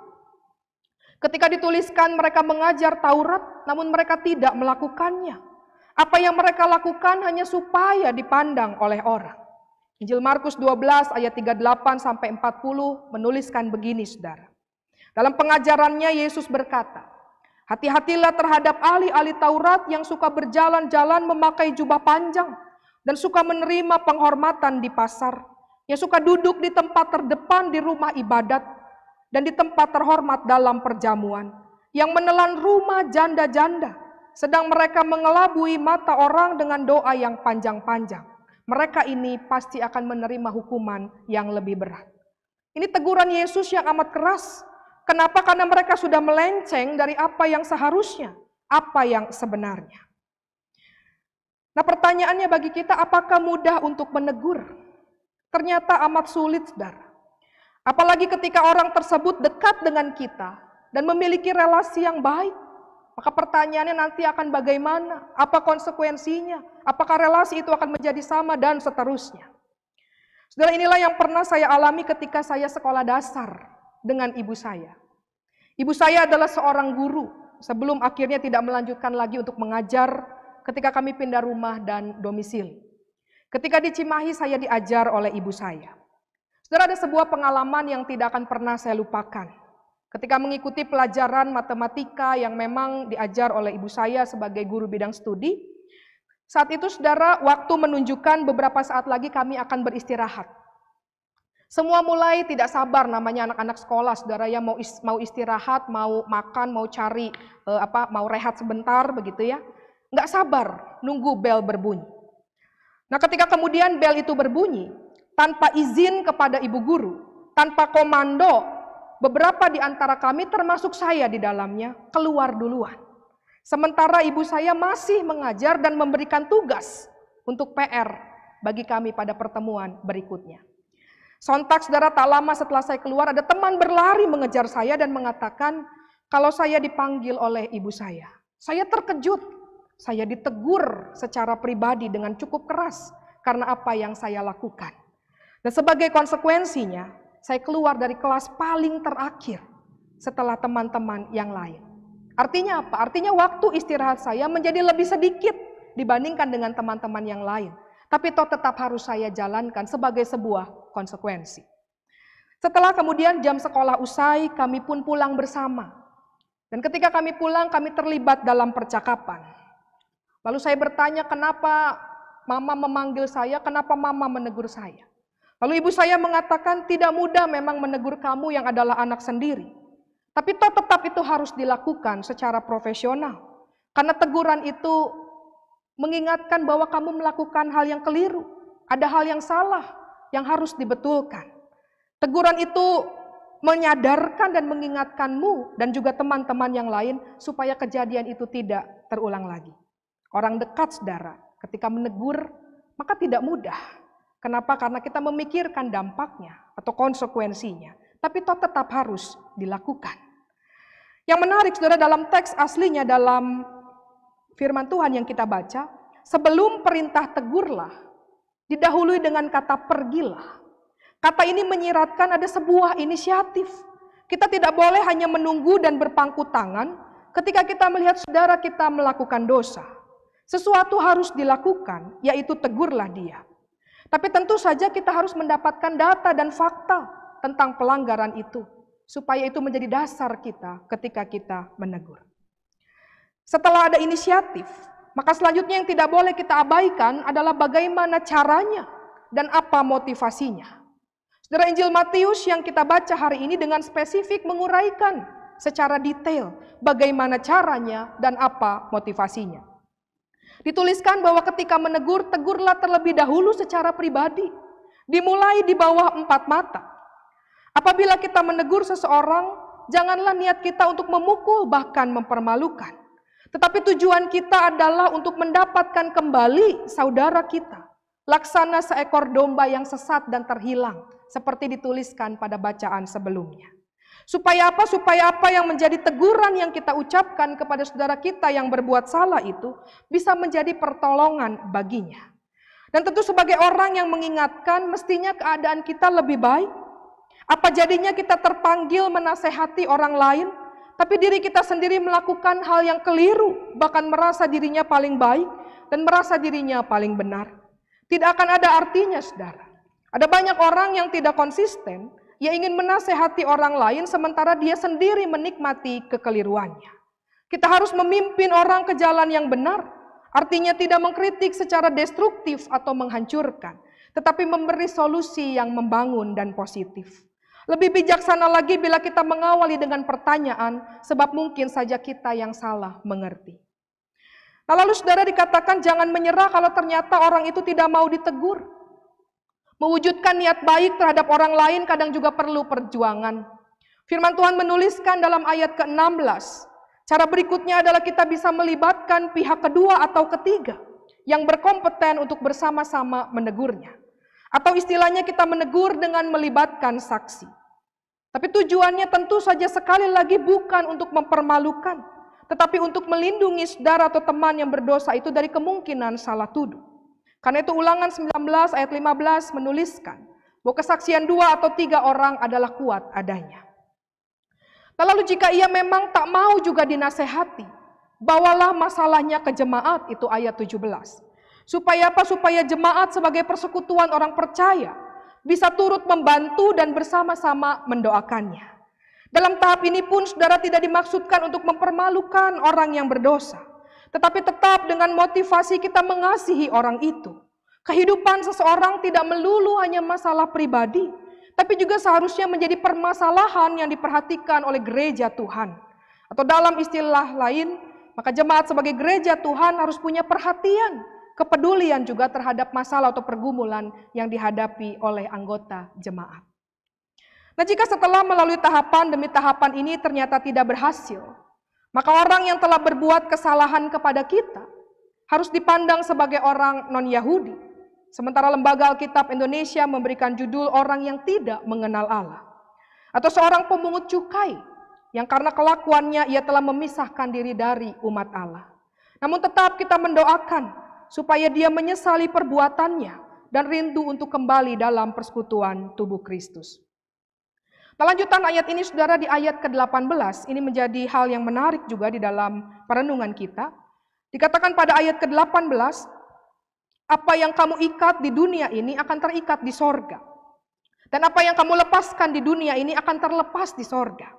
Ketika dituliskan mereka mengajar Taurat, namun mereka tidak melakukannya. Apa yang mereka lakukan hanya supaya dipandang oleh orang. Injil Markus dua belas ayat tiga puluh delapan sampai empat puluh menuliskan begini, saudara. Dalam pengajarannya Yesus berkata, hati-hatilah terhadap ahli-ahli Taurat yang suka berjalan-jalan memakai jubah panjang dan suka menerima penghormatan di pasar, yang suka duduk di tempat terdepan di rumah ibadat dan di tempat terhormat dalam perjamuan, yang menelan rumah janda-janda, sedang mereka mengelabui mata orang dengan doa yang panjang-panjang. Mereka ini pasti akan menerima hukuman yang lebih berat. Ini teguran Yesus yang amat keras. Kenapa? Karena mereka sudah melenceng dari apa yang seharusnya, apa yang sebenarnya. Nah, pertanyaannya bagi kita, apakah mudah untuk menegur? Ternyata amat sulit, saudara. Apalagi ketika orang tersebut dekat dengan kita dan memiliki relasi yang baik. Maka pertanyaannya nanti akan bagaimana? Apa konsekuensinya? Apakah relasi itu akan menjadi sama dan seterusnya? Saudara, inilah yang pernah saya alami ketika saya sekolah dasar dengan ibu saya. Ibu saya adalah seorang guru sebelum akhirnya tidak melanjutkan lagi untuk mengajar ketika kami pindah rumah dan domisili. Ketika di Cimahi saya diajar oleh ibu saya. Saudara, ada sebuah pengalaman yang tidak akan pernah saya lupakan. Ketika mengikuti pelajaran matematika yang memang diajar oleh ibu saya sebagai guru bidang studi, saat itu saudara, waktu menunjukkan beberapa saat lagi kami akan beristirahat. Semua mulai tidak sabar, namanya anak-anak sekolah, saudara, yang mau is, mau istirahat, mau makan, mau cari eh, apa, mau rehat sebentar, begitu ya. Nggak sabar, nunggu bel berbunyi. Nah, ketika kemudian bel itu berbunyi, tanpa izin kepada ibu guru, tanpa komando, beberapa di antara kami, termasuk saya di dalamnya, keluar duluan. Sementara ibu saya masih mengajar dan memberikan tugas untuk P R bagi kami pada pertemuan berikutnya. Sontak saudara, tak lama setelah saya keluar, ada teman berlari mengejar saya dan mengatakan kalau saya dipanggil oleh ibu saya. Saya terkejut, saya ditegur secara pribadi dengan cukup keras karena apa yang saya lakukan. Dan sebagai konsekuensinya, saya keluar dari kelas paling terakhir setelah teman-teman yang lain. Artinya apa? Artinya waktu istirahat saya menjadi lebih sedikit dibandingkan dengan teman-teman yang lain. Tapi toh tetap harus saya jalankan sebagai sebuah konsekuensi. Setelah kemudian jam sekolah usai, kami pun pulang bersama. Dan ketika kami pulang, kami terlibat dalam percakapan. Lalu saya bertanya, kenapa mama memanggil saya, kenapa mama menegur saya? Lalu ibu saya mengatakan, tidak mudah memang menegur kamu yang adalah anak sendiri. Tapi toh tetap itu harus dilakukan secara profesional. Karena teguran itu mengingatkan bahwa kamu melakukan hal yang keliru. Ada hal yang salah yang harus dibetulkan. Teguran itu menyadarkan dan mengingatkanmu dan juga teman-teman yang lain supaya kejadian itu tidak terulang lagi. Orang dekat saudara, ketika menegur, maka tidak mudah. Kenapa? Karena kita memikirkan dampaknya atau konsekuensinya. Tapi toh tetap harus dilakukan. Yang menarik saudara, dalam teks aslinya, dalam firman Tuhan yang kita baca, sebelum perintah tegurlah, didahului dengan kata pergilah. Kata ini menyiratkan ada sebuah inisiatif. Kita tidak boleh hanya menunggu dan berpangku tangan ketika kita melihat saudara kita melakukan dosa. Sesuatu harus dilakukan, yaitu tegurlah dia. Tapi tentu saja kita harus mendapatkan data dan fakta tentang pelanggaran itu, supaya itu menjadi dasar kita ketika kita menegur. Setelah ada inisiatif, maka selanjutnya yang tidak boleh kita abaikan adalah bagaimana caranya dan apa motivasinya. Saudara, Injil Matius yang kita baca hari ini dengan spesifik menguraikan secara detail bagaimana caranya dan apa motivasinya. Dituliskan bahwa ketika menegur, tegurlah terlebih dahulu secara pribadi, dimulai di bawah empat mata. Apabila kita menegur seseorang, janganlah niat kita untuk memukul bahkan mempermalukan. Tetapi tujuan kita adalah untuk mendapatkan kembali saudara kita. Laksana seekor domba yang sesat dan terhilang. Seperti dituliskan pada bacaan sebelumnya. Supaya apa? Supaya apa yang menjadi teguran yang kita ucapkan kepada saudara kita yang berbuat salah itu bisa menjadi pertolongan baginya. Dan tentu sebagai orang yang mengingatkan, mestinya keadaan kita lebih baik. Apa jadinya kita terpanggil menasehati orang lain, tapi diri kita sendiri melakukan hal yang keliru, bahkan merasa dirinya paling baik dan merasa dirinya paling benar. Tidak akan ada artinya, saudara. Ada banyak orang yang tidak konsisten, ia ingin menasehati orang lain sementara dia sendiri menikmati kekeliruannya. Kita harus memimpin orang ke jalan yang benar, artinya tidak mengkritik secara destruktif atau menghancurkan, tetapi memberi solusi yang membangun dan positif. Lebih bijaksana lagi bila kita mengawali dengan pertanyaan, sebab mungkin saja kita yang salah mengerti. Nah, lalu saudara dikatakan jangan menyerah kalau ternyata orang itu tidak mau ditegur. Mewujudkan niat baik terhadap orang lain kadang juga perlu perjuangan. Firman Tuhan menuliskan dalam ayat ke enam belas, cara berikutnya adalah kita bisa melibatkan pihak kedua atau ketiga yang berkompeten untuk bersama-sama menegurnya. Atau istilahnya kita menegur dengan melibatkan saksi. Tapi tujuannya tentu saja sekali lagi bukan untuk mempermalukan, tetapi untuk melindungi saudara atau teman yang berdosa itu dari kemungkinan salah tuduh. Karena itu Ulangan sembilan belas ayat lima belas menuliskan bahwa kesaksian dua atau tiga orang adalah kuat adanya. Lalu jika ia memang tak mau juga dinasehati, Bawalah masalahnya ke jemaat, itu ayat tujuh belas. Supaya apa? Supaya jemaat sebagai persekutuan orang percaya bisa turut membantu dan bersama-sama mendoakannya. Dalam tahap ini pun saudara tidak dimaksudkan untuk mempermalukan orang yang berdosa, tetapi tetap dengan motivasi kita mengasihi orang itu. Kehidupan seseorang tidak melulu hanya masalah pribadi, tapi juga seharusnya menjadi permasalahan yang diperhatikan oleh gereja Tuhan. Atau dalam istilah lain, maka jemaat sebagai gereja Tuhan harus punya perhatian, kepedulian juga terhadap masalah atau pergumulan yang dihadapi oleh anggota jemaat. Nah, jika setelah melalui tahapan demi tahapan ini ternyata tidak berhasil, maka orang yang telah berbuat kesalahan kepada kita harus dipandang sebagai orang non-Yahudi. Sementara Lembaga Alkitab Indonesia memberikan judul orang yang tidak mengenal Allah. Atau seorang pemungut cukai yang karena kelakuannya ia telah memisahkan diri dari umat Allah. Namun tetap kita mendoakan supaya dia menyesali perbuatannya dan rindu untuk kembali dalam persekutuan tubuh Kristus. Nah, lanjutan ayat ini saudara di ayat ke delapan belas, ini menjadi hal yang menarik juga di dalam perenungan kita. Dikatakan pada ayat ke delapan belas, apa yang kamu ikat di dunia ini akan terikat di sorga. Dan apa yang kamu lepaskan di dunia ini akan terlepas di sorga.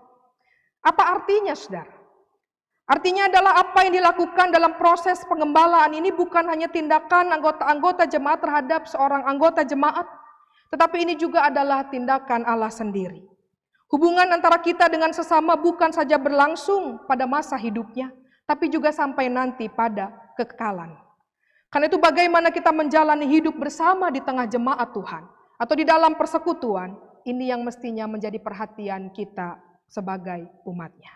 Apa artinya saudara? Artinya adalah apa yang dilakukan dalam proses pengembalaan ini bukan hanya tindakan anggota-anggota jemaat terhadap seorang anggota jemaat, tetapi ini juga adalah tindakan Allah sendiri. Hubungan antara kita dengan sesama bukan saja berlangsung pada masa hidupnya, tapi juga sampai nanti pada kekekalan. Karena itu bagaimana kita menjalani hidup bersama di tengah jemaat Tuhan, atau di dalam persekutuan, ini yang mestinya menjadi perhatian kita sebagai umatnya.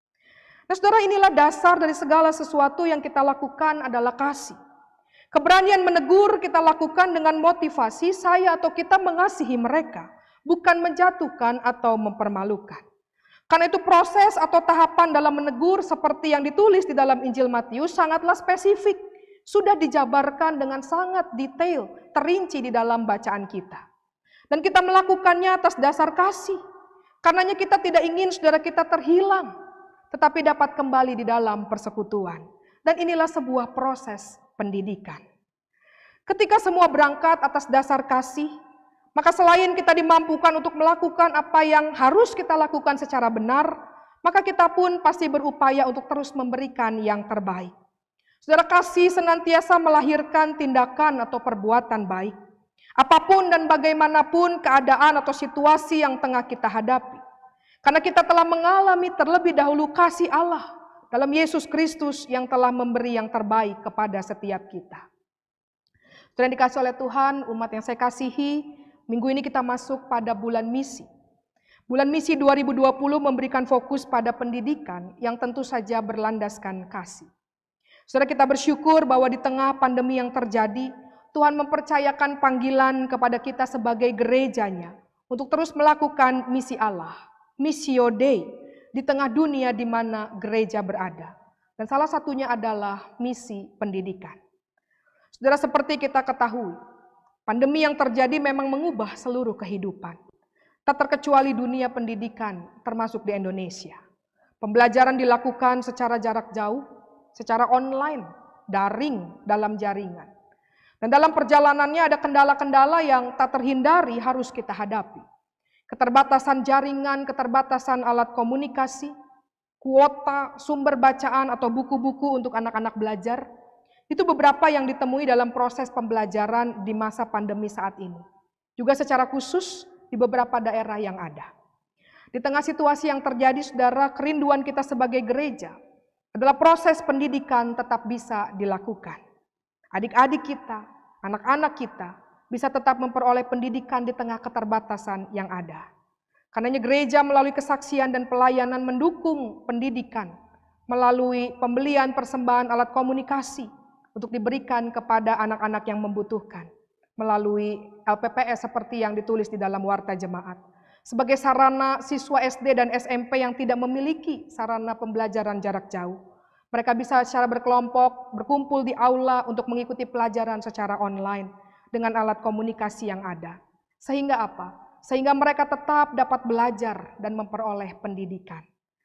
Nah saudara, inilah dasar dari segala sesuatu yang kita lakukan adalah kasih. Keberanian menegur kita lakukan dengan motivasi saya atau kita mengasihi mereka, bukan menjatuhkan atau mempermalukan. Karena itu proses atau tahapan dalam menegur seperti yang ditulis di dalam Injil Matius sangatlah spesifik. Sudah dijabarkan dengan sangat detail, terinci di dalam bacaan kita. Dan kita melakukannya atas dasar kasih. Karenanya kita tidak ingin saudara kita terhilang, tetapi dapat kembali di dalam persekutuan. Dan inilah sebuah proses pendidikan. Ketika semua berangkat atas dasar kasih, maka selain kita dimampukan untuk melakukan apa yang harus kita lakukan secara benar, maka kita pun pasti berupaya untuk terus memberikan yang terbaik. Saudara, kasih senantiasa melahirkan tindakan atau perbuatan baik. Apapun dan bagaimanapun keadaan atau situasi yang tengah kita hadapi. Karena kita telah mengalami terlebih dahulu kasih Allah dalam Yesus Kristus yang telah memberi yang terbaik kepada setiap kita. Saudara yang dikasih oleh Tuhan, umat yang saya kasihi, minggu ini kita masuk pada bulan misi. Bulan misi dua ribu dua puluh memberikan fokus pada pendidikan yang tentu saja berlandaskan kasih. Saudara, kita bersyukur bahwa di tengah pandemi yang terjadi, Tuhan mempercayakan panggilan kepada kita sebagai gerejanya untuk terus melakukan misi Allah, Missio Dei, di tengah dunia di mana gereja berada. Dan salah satunya adalah misi pendidikan. Saudara, seperti kita ketahui, pandemi yang terjadi memang mengubah seluruh kehidupan. Tak terkecuali dunia pendidikan, termasuk di Indonesia. Pembelajaran dilakukan secara jarak jauh, secara online, daring, dalam jaringan. Dan dalam perjalanannya ada kendala-kendala yang tak terhindari harus kita hadapi. Keterbatasan jaringan, keterbatasan alat komunikasi, kuota, sumber bacaan atau buku-buku untuk anak-anak belajar, itu beberapa yang ditemui dalam proses pembelajaran di masa pandemi saat ini. Juga secara khusus di beberapa daerah yang ada. Di tengah situasi yang terjadi, saudara, kerinduan kita sebagai gereja adalah proses pendidikan tetap bisa dilakukan. Adik-adik kita, anak-anak kita bisa tetap memperoleh pendidikan di tengah keterbatasan yang ada. Karenanya gereja melalui kesaksian dan pelayanan mendukung pendidikan melalui pembelian persembahan alat komunikasi untuk diberikan kepada anak-anak yang membutuhkan melalui L P P S seperti yang ditulis di dalam Warta Jemaat. Sebagai sarana siswa S D dan S M P yang tidak memiliki sarana pembelajaran jarak jauh. Mereka bisa secara berkelompok, berkumpul di aula untuk mengikuti pelajaran secara online dengan alat komunikasi yang ada. Sehingga apa? Sehingga mereka tetap dapat belajar dan memperoleh pendidikan.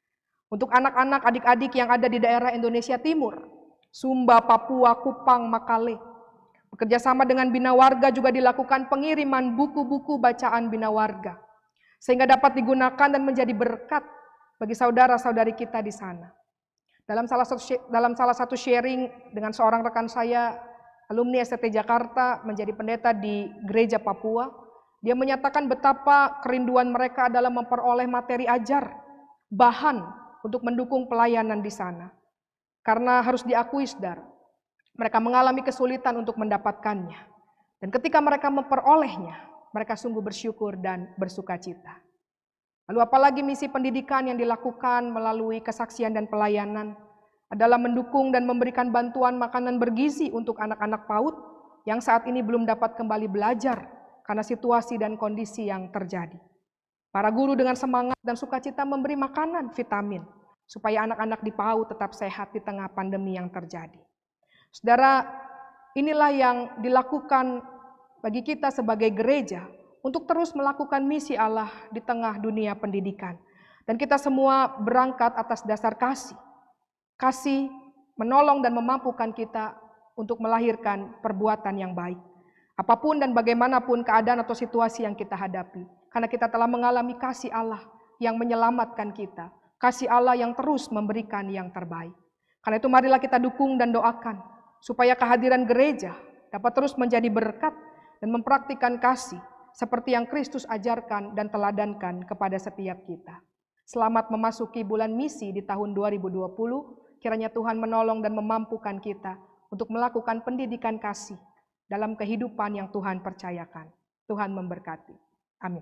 Untuk anak-anak, adik-adik yang ada di daerah Indonesia Timur, Sumba, Papua, Kupang, Makale. Bekerja sama dengan Bina Warga juga dilakukan pengiriman buku-buku bacaan Bina Warga, sehingga dapat digunakan dan menjadi berkat bagi saudara-saudari kita di sana. Dalam salah satu dalam salah satu sharing dengan seorang rekan saya, alumni S T T Jakarta, menjadi pendeta di gereja Papua, dia menyatakan betapa kerinduan mereka adalah memperoleh materi ajar, bahan untuk mendukung pelayanan di sana. Karena harus diakui, saudara, mereka mengalami kesulitan untuk mendapatkannya. Dan ketika mereka memperolehnya, mereka sungguh bersyukur dan bersuka cita. Lalu apalagi misi pendidikan yang dilakukan melalui kesaksian dan pelayanan adalah mendukung dan memberikan bantuan makanan bergizi untuk anak-anak PAUD yang saat ini belum dapat kembali belajar karena situasi dan kondisi yang terjadi. Para guru dengan semangat dan sukacita memberi makanan, vitamin, supaya anak-anak di PAUD tetap sehat di tengah pandemi yang terjadi. Saudara, inilah yang dilakukan bagi kita sebagai gereja untuk terus melakukan misi Allah di tengah dunia pendidikan. Dan kita semua berangkat atas dasar kasih. Kasih menolong dan memampukan kita untuk melahirkan perbuatan yang baik. Apapun dan bagaimanapun keadaan atau situasi yang kita hadapi. Karena kita telah mengalami kasih Allah yang menyelamatkan kita. Kasih Allah yang terus memberikan yang terbaik. Karena itu marilah kita dukung dan doakan supaya kehadiran gereja dapat terus menjadi berkat dan mempraktikkan kasih seperti yang Kristus ajarkan dan teladankan kepada setiap kita. Selamat memasuki bulan misi di tahun dua ribu dua puluh, kiranya Tuhan menolong dan memampukan kita untuk melakukan pendidikan kasih dalam kehidupan yang Tuhan percayakan. Tuhan memberkati. Amin.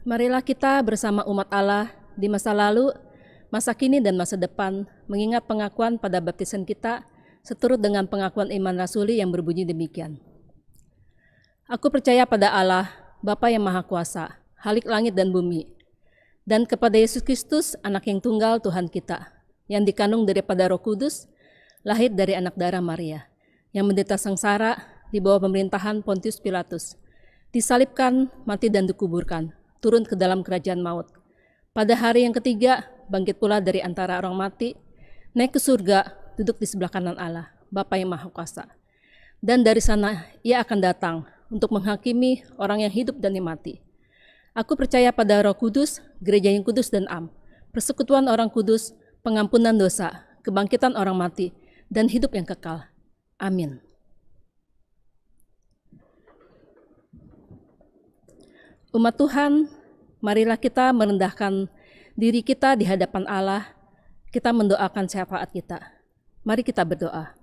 Marilah kita bersama umat Allah di masa lalu, masa kini, dan masa depan mengingat pengakuan pada baptisan kita seturut dengan pengakuan iman rasuli yang berbunyi demikian. Aku percaya pada Allah, Bapa yang Maha Kuasa, Khalik langit dan bumi, dan kepada Yesus Kristus, anak yang tunggal Tuhan kita, yang dikandung daripada Roh Kudus, lahir dari anak darah Maria, yang menderita sengsara di bawah pemerintahan Pontius Pilatus, disalibkan, mati dan dikuburkan, turun ke dalam kerajaan maut. Pada hari yang ketiga, bangkit pula dari antara orang mati, naik ke surga, duduk di sebelah kanan Allah, Bapa yang Maha Kuasa. Dan dari sana ia akan datang untuk menghakimi orang yang hidup dan yang mati. Aku percaya pada Roh Kudus, gereja yang kudus dan am, persekutuan orang kudus, pengampunan dosa, kebangkitan orang mati, dan hidup yang kekal. Amin. Umat Tuhan, marilah kita merendahkan diri kita di hadapan Allah, kita mendoakan syafaat kita. Mari kita berdoa.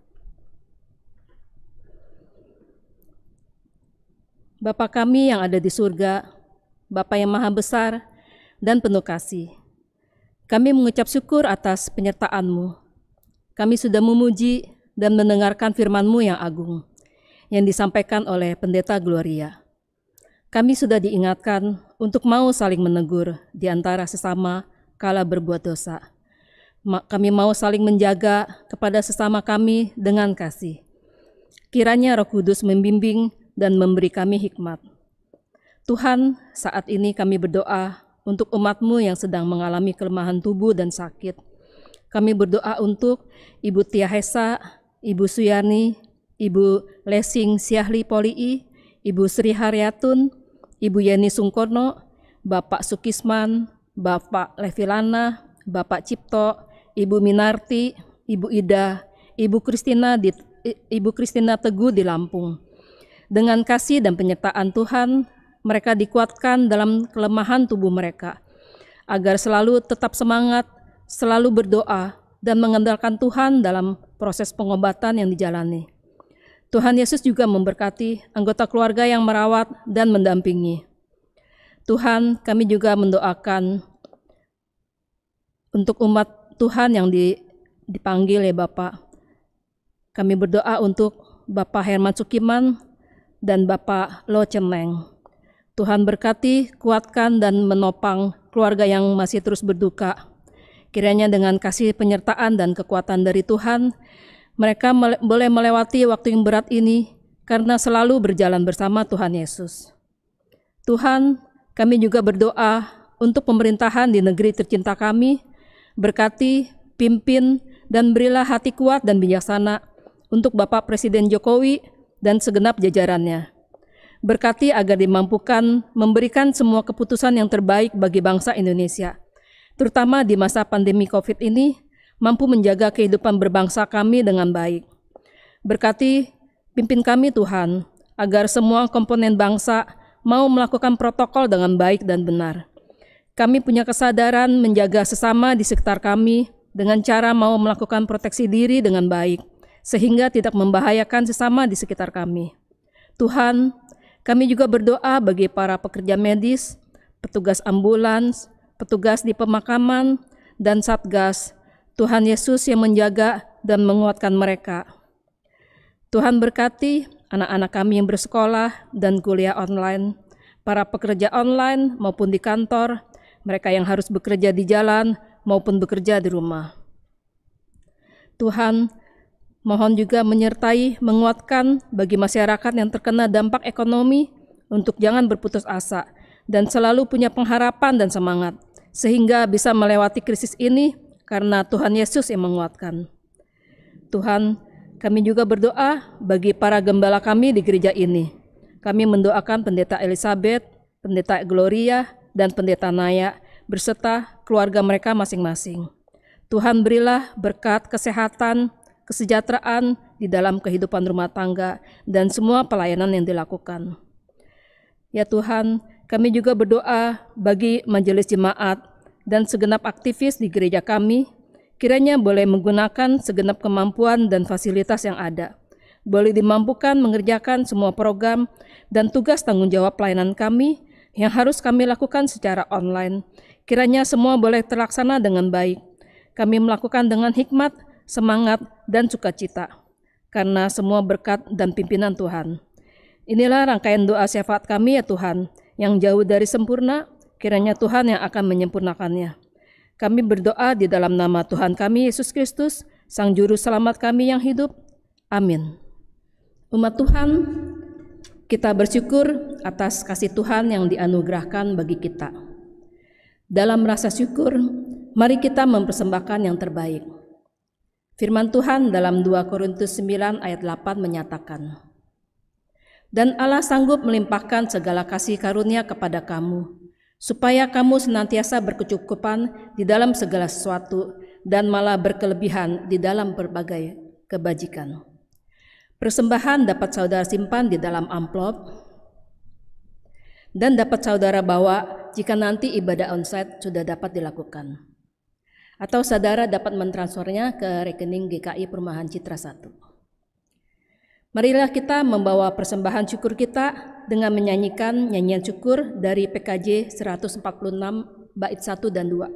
Bapa kami yang ada di surga, Bapa yang Maha Besar dan penuh kasih, kami mengucap syukur atas penyertaan-Mu. Kami sudah memuji dan mendengarkan firman-Mu yang agung, yang disampaikan oleh Pendeta Gloria. Kami sudah diingatkan untuk mau saling menegur di antara sesama kala berbuat dosa. Kami mau saling menjaga kepada sesama kami dengan kasih. Kiranya Roh Kudus membimbing dan memberi kami hikmat. Tuhan, saat ini kami berdoa untuk umat-Mu yang sedang mengalami kelemahan tubuh dan sakit. Kami berdoa untuk Ibu Tia Hesa, Ibu Suyarni, Ibu Lesing Syahli Polii, Ibu Sri Haryatun, Ibu Yeni Sungkorno, Bapak Sukisman, Bapak Levilana, Bapak Cipto, Ibu Minarti, Ibu Ida, Ibu Kristina di Ibu Kristina Teguh di Lampung. Dengan kasih dan penyertaan Tuhan, mereka dikuatkan dalam kelemahan tubuh mereka, agar selalu tetap semangat, selalu berdoa, dan mengandalkan Tuhan dalam proses pengobatan yang dijalani. Tuhan Yesus juga memberkati anggota keluarga yang merawat dan mendampingi. Tuhan, kami juga mendoakan untuk umat Tuhan yang dipanggil ya Bapak. Kami berdoa untuk Bapak Herman Sukiman dan Bapak Lo Ceneng. Tuhan berkati, kuatkan dan menopang keluarga yang masih terus berduka. Kiranya dengan kasih penyertaan dan kekuatan dari Tuhan, mereka mele- boleh melewati waktu yang berat ini karena selalu berjalan bersama Tuhan Yesus. Tuhan, kami juga berdoa untuk pemerintahan di negeri tercinta kami, berkati, pimpin, dan berilah hati kuat dan bijaksana untuk Bapak Presiden Jokowi dan segenap jajarannya. Berkati agar dimampukan memberikan semua keputusan yang terbaik bagi bangsa Indonesia, terutama di masa pandemi COVID ini, mampu menjaga kehidupan berbangsa kami dengan baik. Berkati, pimpin kami Tuhan, agar semua komponen bangsa mau melakukan protokol dengan baik dan benar. Kami punya kesadaran menjaga sesama di sekitar kami dengan cara mau melakukan proteksi diri dengan baik, sehingga tidak membahayakan sesama di sekitar kami. Tuhan, kami juga berdoa bagi para pekerja medis, petugas ambulans, petugas di pemakaman, dan satgas. Tuhan Yesus yang menjaga dan menguatkan mereka. Tuhan berkati anak-anak kami yang bersekolah dan kuliah online, para pekerja online maupun di kantor, mereka yang harus bekerja di jalan maupun bekerja di rumah. Tuhan, mohon juga menyertai, menguatkan bagi masyarakat yang terkena dampak ekonomi untuk jangan berputus asa dan selalu punya pengharapan dan semangat, sehingga bisa melewati krisis ini karena Tuhan Yesus yang menguatkan. Tuhan, kami juga berdoa bagi para gembala kami di gereja ini. Kami mendoakan Pendeta Elizabeth, Pendeta Gloria, dan Pendeta Naya berserta keluarga mereka masing-masing. Tuhan berilah berkat kesehatan, kesejahteraan di dalam kehidupan rumah tangga dan semua pelayanan yang dilakukan. Ya Tuhan, kami juga berdoa bagi majelis jemaat dan segenap aktivis di gereja kami, kiranya boleh menggunakan segenap kemampuan dan fasilitas yang ada, boleh dimampukan mengerjakan semua program dan tugas tanggung jawab pelayanan kami yang harus kami lakukan secara online. Kiranya semua boleh terlaksana dengan baik. Kami melakukan dengan hikmat, semangat, dan sukacita, karena semua berkat dan pimpinan Tuhan. Inilah rangkaian doa syafaat kami ya Tuhan, yang jauh dari sempurna, kiranya Tuhan yang akan menyempurnakannya. Kami berdoa di dalam nama Tuhan kami, Yesus Kristus, Sang Juru Selamat kami yang hidup. Amin. Umat Tuhan, kita bersyukur atas kasih Tuhan yang dianugerahkan bagi kita. Dalam rasa syukur, mari kita mempersembahkan yang terbaik. Firman Tuhan dalam dua Korintus sembilan ayat delapan menyatakan, "Dan Allah sanggup melimpahkan segala kasih karunia kepada kamu, supaya kamu senantiasa berkecukupan di dalam segala sesuatu dan malah berkelebihan di dalam berbagai kebajikan." Persembahan dapat saudara simpan di dalam amplop dan dapat saudara bawa jika nanti ibadah onsite sudah dapat dilakukan. Atau saudara dapat mentransfernya ke rekening G K I Perumahan Citra satu. Marilah kita membawa persembahan syukur kita dengan menyanyikan nyanyian syukur dari P K J seratus empat puluh enam bait satu dan dua.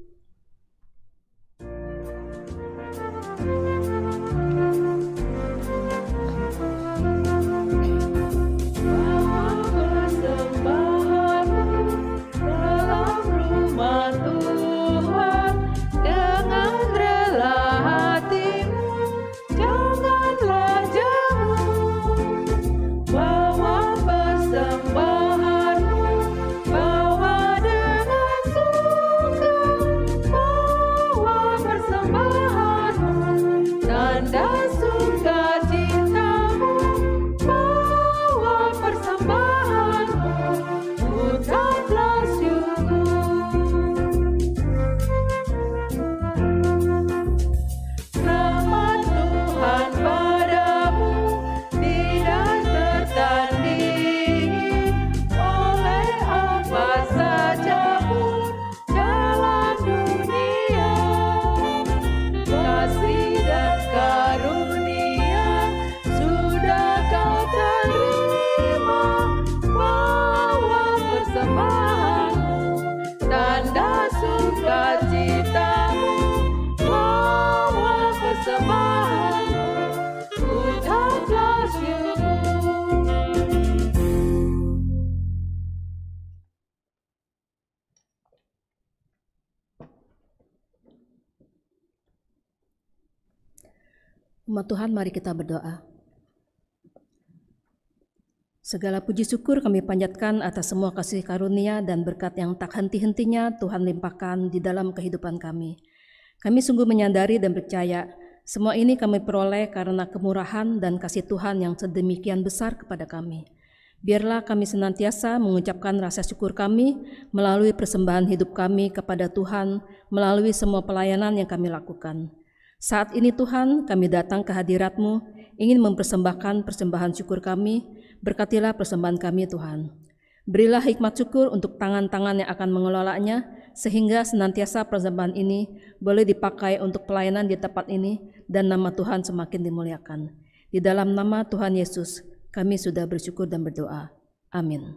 Umat Tuhan, mari kita berdoa. Segala puji syukur kami panjatkan atas semua kasih karunia dan berkat yang tak henti-hentinya Tuhan limpahkan di dalam kehidupan kami. Kami sungguh menyadari dan percaya semua ini kami peroleh karena kemurahan dan kasih Tuhan yang sedemikian besar kepada kami. Biarlah kami senantiasa mengucapkan rasa syukur kami melalui persembahan hidup kami kepada Tuhan, melalui semua pelayanan yang kami lakukan. Saat ini Tuhan, kami datang ke hadirat-Mu, ingin mempersembahkan persembahan syukur kami. Berkatilah persembahan kami Tuhan. Berilah hikmat syukur untuk tangan-tangan yang akan mengelolanya, sehingga senantiasa persembahan ini boleh dipakai untuk pelayanan di tempat ini, dan nama Tuhan semakin dimuliakan. Di dalam nama Tuhan Yesus, kami sudah bersyukur dan berdoa. Amin.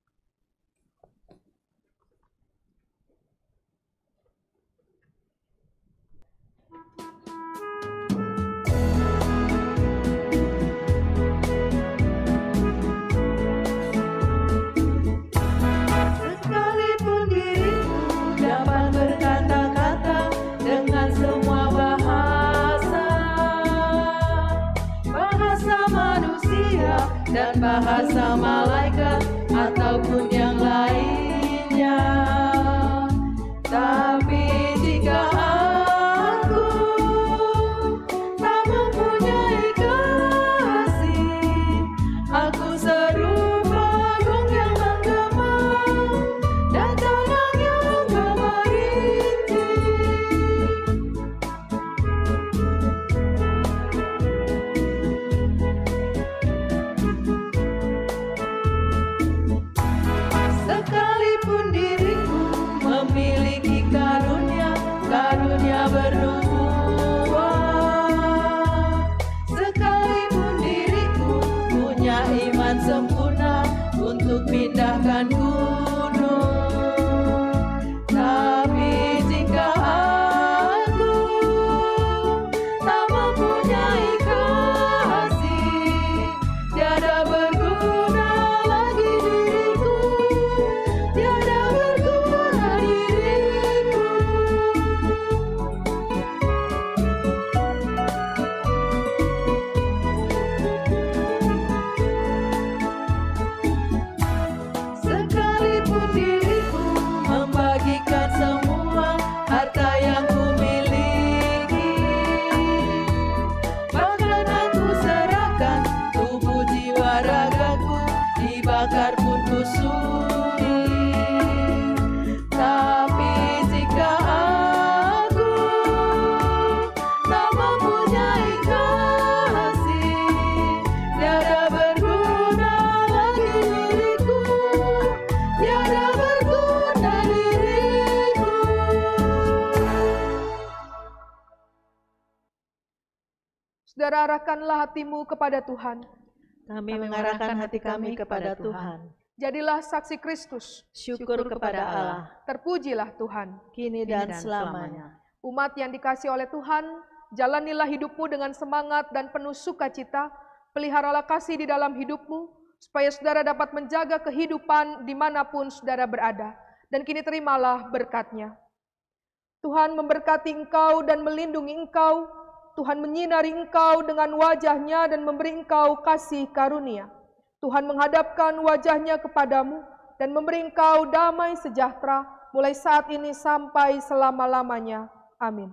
Dan bahasa malaikat ataupun yang lainnya, tapi jika aku tak mempunyai kasih, aku serupa gong yang menggema dan talang yang gemericik. Sekalipun diriku memiliki karunia, karunia bernubuat. Sekalipun diriku punya iman sempurna, untuk pindahkan gunung. Tapi jika aku tak mempunyai kasih, tiada berguna lagi diriku, tiada berguna diriku. Sekalipun diriku membagikan semua harta yang kumiliki, bahkan aku serahkan tubuh jiwa ragaku, dibakar pun ku sudi. Tapi jika aku tak mempunyai kasih, tiada berguna lagi diriku, tiada berguna diriku. Saudara, arahkanlah hatimu kepada Tuhan. Kami mengarahkan hati kami kepada Tuhan. Jadilah saksi Kristus. Syukur kepada Allah, Terpujilah Tuhan. kini dan selamanya. Umat yang dikasihi oleh Tuhan, jalanilah hidupmu dengan semangat dan penuh sukacita. Peliharalah kasih di dalam hidupmu, supaya saudara dapat menjaga kehidupan dimanapun saudara berada. Dan kini terimalah berkat-Nya. Tuhan memberkati engkau dan melindungi engkau. Tuhan menyinari engkau dengan wajah-Nya dan memberi engkau kasih karunia. Tuhan menghadapkan wajah-Nya kepadamu dan memberi engkau damai sejahtera mulai saat ini sampai selama-lamanya. Amin.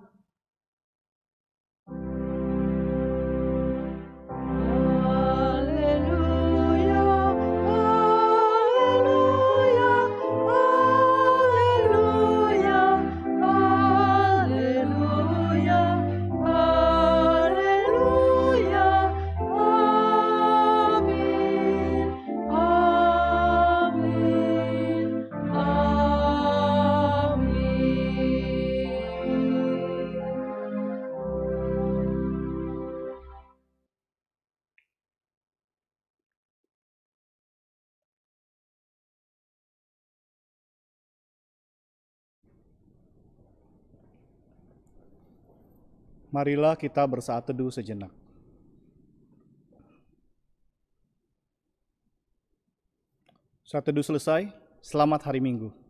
Haleluya, haleluya, haleluya, haleluya, haleluya, amin, amin, amin. Marilah kita bersaat teduh sejenak. Saat teduh selesai, selamat hari Minggu.